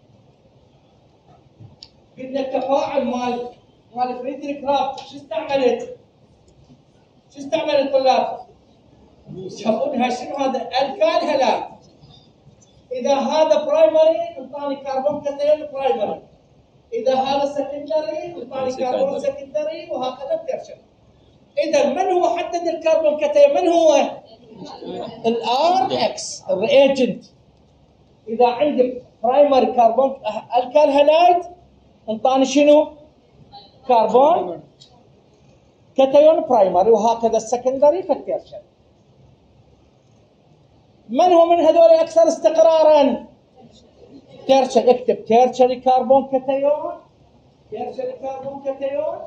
قلنا التفاعل مال فريدريك رابت شو استعملت؟ شو استعملت طلاب؟ شافونها شنو هذا؟ الكال هلال. اذا هذا برايمري انطاني كربون كاتايون برايمري، اذا هذا سكندري انطاني كربون سكندري، وهكذا الترشري. اذا من هو حدد الكربون كاتايون؟ من هو؟ الار اكس الرياجنت. اذا عندي برايمري كربون الكال هلايد انطاني شنو؟ كربون كاتايون برايمري، وهكذا السكندري فالتيرشري. من هو من هذول اكثر استقرارا؟ تيرشري. اكتب تيرشري كربون كاتايون، تيرشري كربون كاتايون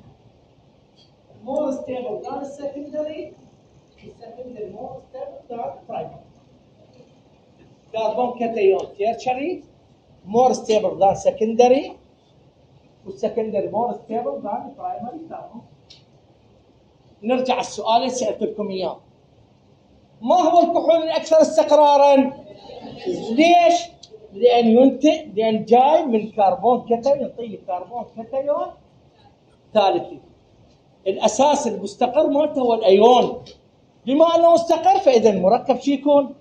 more stable than السكندري، السكندري more stable than primary. كربون كاتايون تيرشري more stable than secondary، والسكندري more stable than primary كربون. نرجع السؤال اللي سألتكم اياه. ما هو الكحول الاكثر استقرارا؟ ليش؟ لان جاي من كربون كاتايون، يعطي كربون كاتايون ثالثي. الاساس المستقر مالته هو الايون. بما انه مستقر فاذا المركب شو يكون؟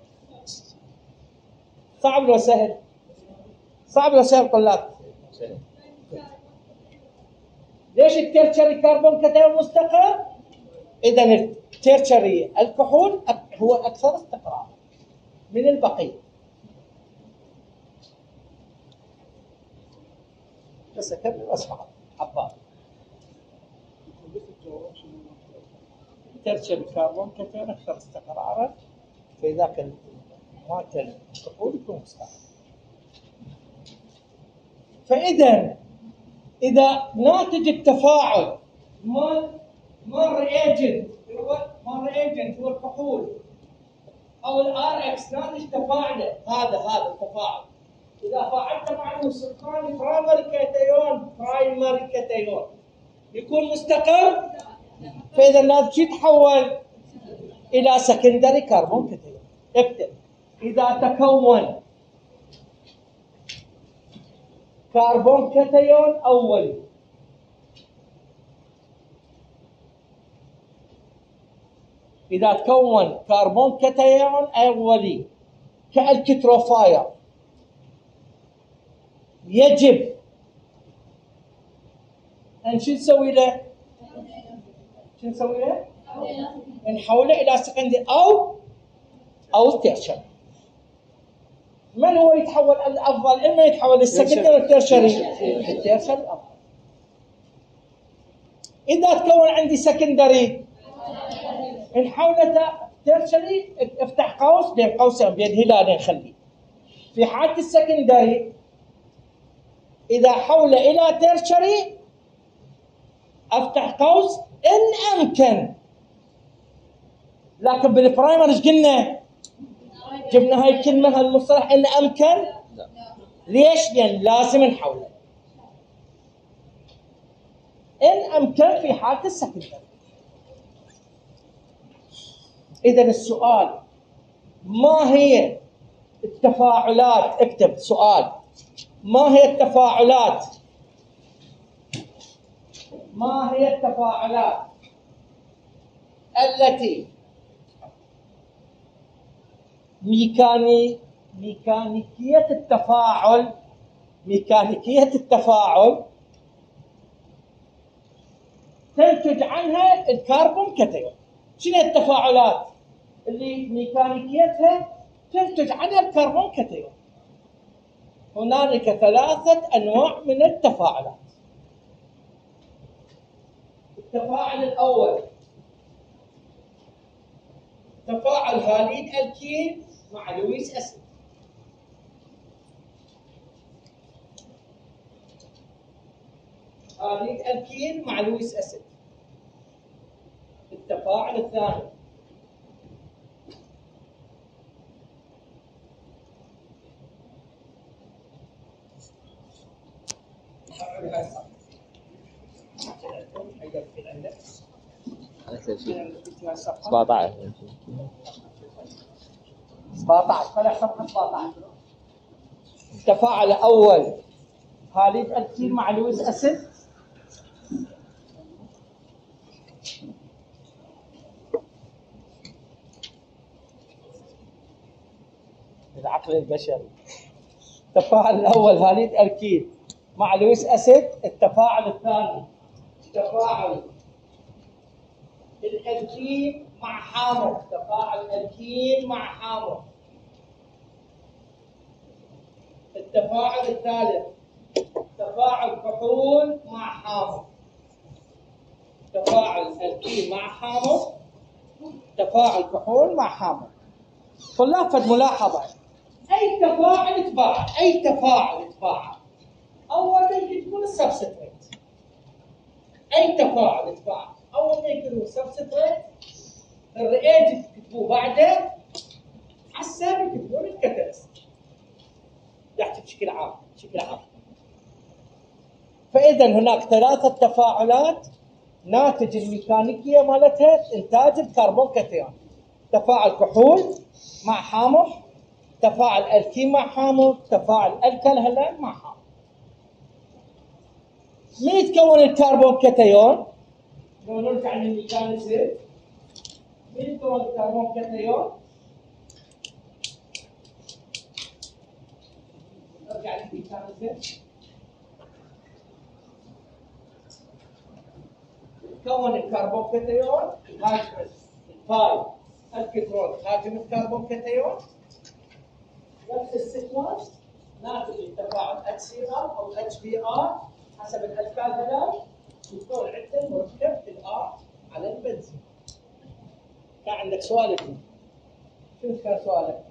صعب ولا سهل؟ صعب ولا سهل طلاب؟ ليش التيرشري كربون كاتايون مستقر؟ اذا التيرشري الكحول هو اكثر استقرار من البقيه. بس اكمل واسمع حباب. الترشري كربون كاتيون اكثر استقرارا، فاذا مات الكحول يكون مستقر. فاذا اذا ناتج التفاعل مال رياجنت هو الكحول او الار اكس، ناتج تفاعله هذا التفاعل، اذا فاعلت معه سلطان برايمري كاتيون يكون مستقر، فاذا الناتج يتحول الى سكندري كربون كاتيون. اكتب اذا تكون كربون كاتيون اولي إذا تكون كربون كاتيون أولي كالكتروفاير، يجب أن شو نسوي له؟ نحوله إلى سكندري أو تيرشري. من هو يتحول الأفضل؟ إما يتحول للسكندري أو التيرشري؟ التيرشري الأفضل. إذا تكون عندي سكندري نحوله تيرشري، افتح قوس بين قوسين بين هلالين خليه. في حالة السكندري إذا حول إلى تيرشري افتح قوس إن أمكن، لكن بالبرايمر ايش قلنا؟ جبنا هاي الكلمة هالمصطلح إن أمكن. ليش؟ لأن لازم نحوله إن أمكن في حالة السكندري. إذن السؤال ما هي التفاعلات؟ اكتب سؤال: ما هي التفاعلات التي ميكانيكية التفاعل تنتج عنها الكربون كاتيون؟ شنو التفاعلات اللي ميكانيكيتها تنتج عنها الكربون كاتيون؟ هنالك 3 أنواع من التفاعلات. التفاعل الأول تفاعل هاليد الكين مع لويس أسيد. هاليد الكين مع لويس أسيد. التفاعل الثاني التفاعل الأول هاليد الكين مع لويس أسيد. العقل البشري. التفاعل الأول هاليد الكين مع لويس أسيد. التفاعل الثاني تفاعل الألكين مع حامض. تفاعل الألكين مع حامض. التفاعل الثالث تفاعل كحول مع حامض. تفاعل الألكين مع حامض، تفاعل كحول مع حامض. طلاب فد ملاحظة: أي تفاعل يتفاعل أول ما يكون السبستريت. أي تفاعل يتفاعل أول ما يكون السبستريت، الرياجنت يكتبوه بعده، حسب يكتبون الكاتاليست. يحكي بشكل عام. فإذا هناك 3 تفاعلات ناتج الميكانيكية مالتها إنتاج الكربون كاتيون: تفاعل كحول مع حامض، تفاعل ألكين مع حامض، تفاعل الكالهلين مع حامض. من يتكون الكربون كاتيون؟ لو نرجع للميكانيزم، من يتكون الكربون كاتيون؟ نرجع للميكانيزم. يتكون الكربون كاتيون هاجم الفاي الكترون هاجم الكربون كاتيون، نفس السيكونس ناتج التفاعل HCl او HBr حسب الالكال هذا، يكون عندنا مركب الار على البنزين. كان عندك سؤال فيه. شنو كان سؤالك؟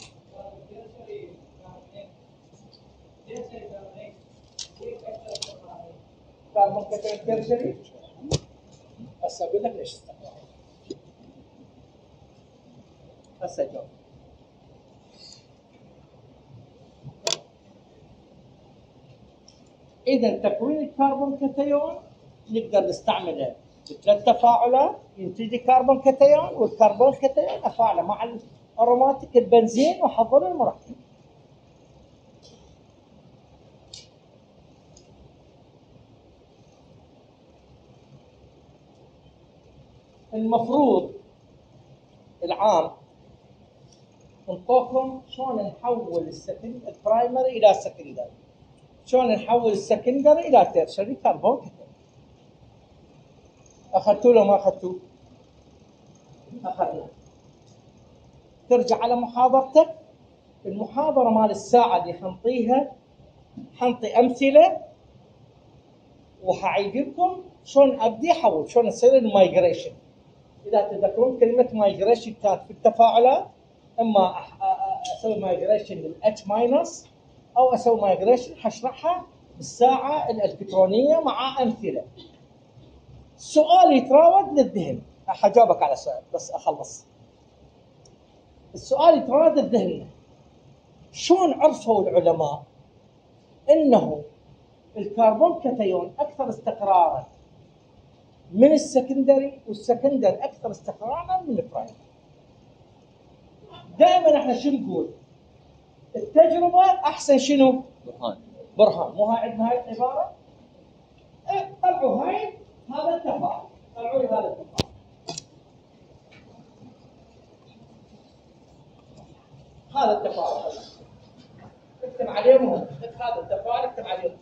كاربون كاتيون تيرشري. هسه اقول لك ليش استقرار. هسه جاوب. اذا تكوين الكربون كاتيون نقدر نستعمله بثلاث تفاعلات، ينتج كربون كاتيون، والكربون كاتيون افاعله مع الاروماتيك البنزين وحضر المركب. المفروض العام انطوكم شلون نحول البرايمري الى سكندري، شلون نحول السكندري الى تيرشري كربون كاتيون. اخذتوا له ما اخذتوا؟ اخذنا. ترجع على محاضرتك، المحاضره مال الساعه اللي حنطيها حنطي امثله وحعيد لكم شلون ابدي احول، شلون يصير المايجريشن. اذا تذكرون كلمه مايجريشن كانت في التفاعلات، اما اسوي مايجريشن للاتش ماينس او اسوي مايجريشن حشرحها بالساعه الالكترونيه مع امثله. السؤال يتراود للذهن، حجاوبك على سؤال بس اخلص. السؤال يتراود للذهن، شلون عرفوا العلماء انه الكربون كاتيون اكثر استقرارا من السكندري والسكندري اكثر استقرارا من البرايمري؟ دائما احنا شو نقول؟ التجربه احسن شنو؟ برهان. مو هاي عندنا هاي العباره؟ طلعوا هاي هذا التفاعل، طلعوا لي هذا التفاعل. هذا التفاعل اكتب عليهم، هذا التفاعل اكتب عليهم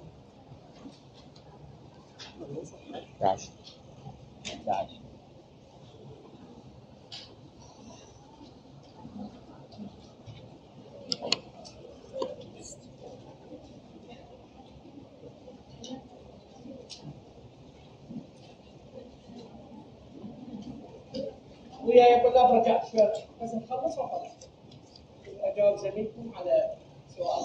11 11. وياي طلاب رجعت شوي بس نخلص وخلاص. اجاوب زميلكم على سؤال.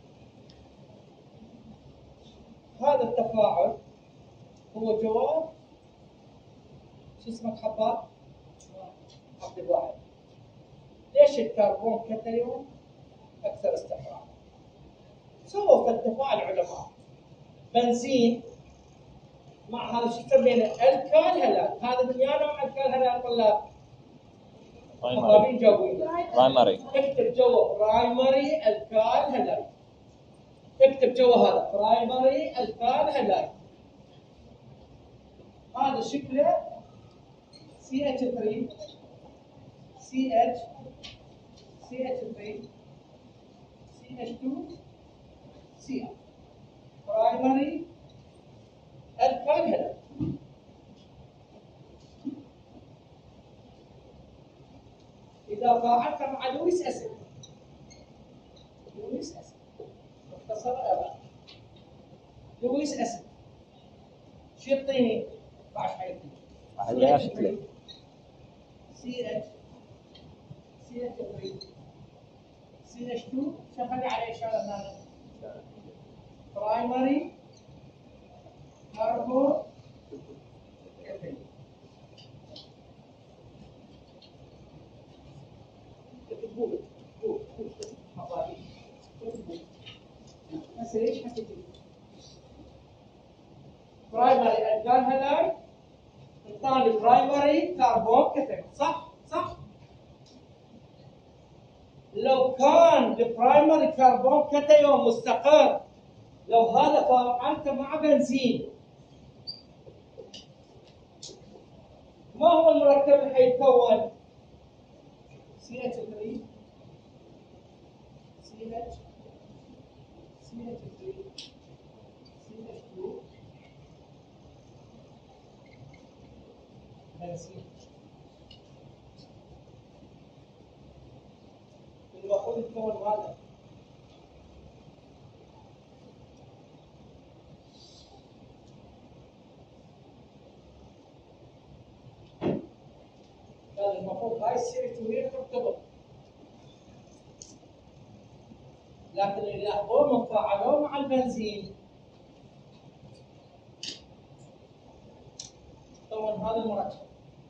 هذا التفاعل هو جواب شو اسمك حباب؟ عبد الواحد. ليش الكربون كاتيون اكثر استقرار؟ سووا في التفاعل علماء بنزين مع هذا شو يسمونه الكال هلال. هذا من يا نوع الكال هلال طلاب؟ طلابين جاوبين. برايمري. اكتب جوا برايمري الكال هلال. اكتب جوا هذا برايمري الكال هلال. هذا شكله CH3 CH CH3 CH2 Cl برايمري الكال هلال. إذا فاعلت مع لويس أسيد، لويس أسيد مختصر أبدا، لويس أسيد شو يعطيني؟ 12 حيعطيني CH CH3 CH2 شغلي عليه إشارة هنا برايمري كاربون كاتيون. هسه ليش حكيت برايمري الكال هلاي انطاني برايمري كربون كاتيون، صح؟ صح؟ لو كان البرايمري كربون كاتيون مستقر، لو هذا فاعلته مع بنزين، ما هو المركب اللي حيتكون؟ CH3 CH CH3 CH2 بنزين. المفروض يتكون هذا. قال المفروض هاي السيرة وهي ترتبط، لكن اللي لاحظوه فعلوه مع البنزين. طبعا هذا المركب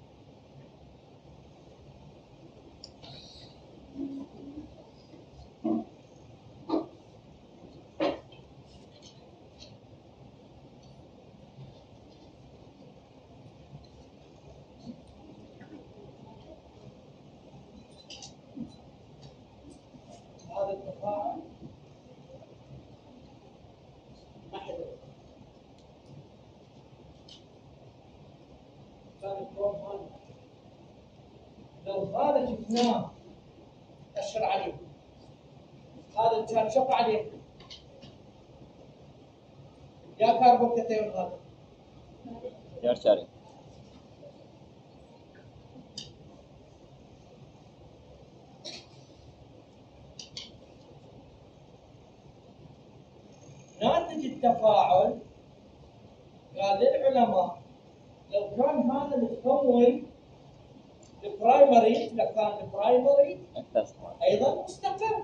هذا التفاعل لو هذا شفناه اشر عليه، هذا كان شق عليه يا كاربوكاتيون هذا يرشاري ناتج التفاعل. قال للعلماء لو كان هذا متكون البرايمري لكان البرايمري ايضا مستقر،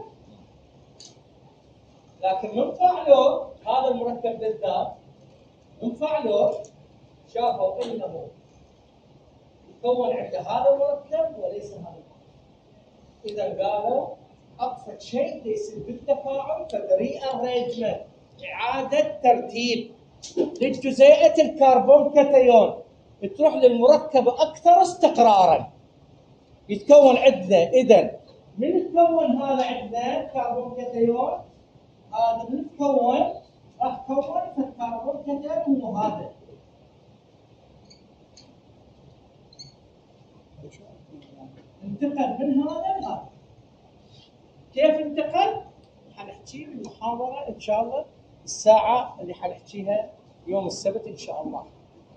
لكن من فعلوا هذا المركب بالذات، من فعلوا شافوا انه يتكون عند هذا المركب وليس هذا المركب. اذا قالوا اقصد شيء يصير بالتفاعل فري ارينجمنت، اعاده ترتيب لجزيئه الكربون كاتيون تروح للمركب اكثر استقرارا. يتكون عندنا اذا من يتكون هذا عندنا كربون كاتيون، هذا من يتكون راح يكون فالكربون كاتيون هو هذا. انتقل من هذا لهذا. كيف انتقل؟ حنحكي بالمحاضره ان شاء الله الساعه اللي حنحكيها يوم السبت ان شاء الله.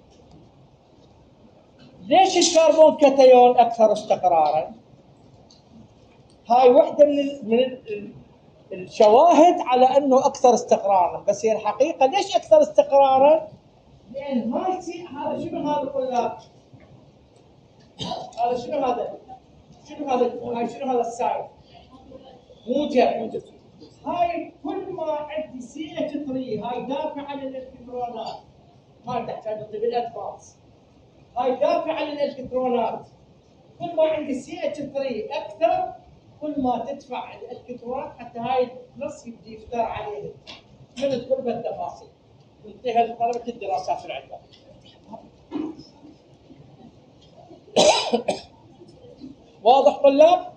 ليش الكربون كاتيون اكثر استقرارا؟ هاي وحده من الشواهد على انه اكثر استقرارا، بس هي الحقيقه ليش اكثر استقرارا؟ لان هاي هذا شنو هذا الطلاب؟ هذا شنو هذا؟ شنو هذا؟ هاي شنو هذا السايد؟ موجب. هاي كل ما عندي سي اتش 3 هاي دافعه للالكترونات، ما تحتاج بالادفانس. هاي دافعه للالكترونات، كل ما عندي سي اتش 3 اكثر كل ما تدفع الالكترونات حتى هاي البلس يبدي يفتر عليه. من تدخل بالتفاصيل نعطيها لطلبه الدراسات العليا. واضح طلاب؟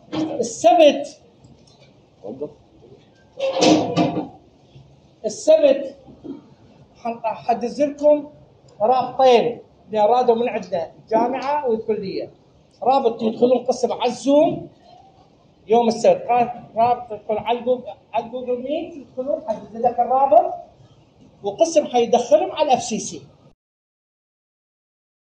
السبت حدز لكم رابطين اللي ارادوا من عندنا الجامعه والكليه، رابط يدخلون قسم على الزوم يوم السبت، رابط يدخل على جوجل ميت، يدخلون حدز لك الرابط، وقسم حيدخلهم على الاف سي سي.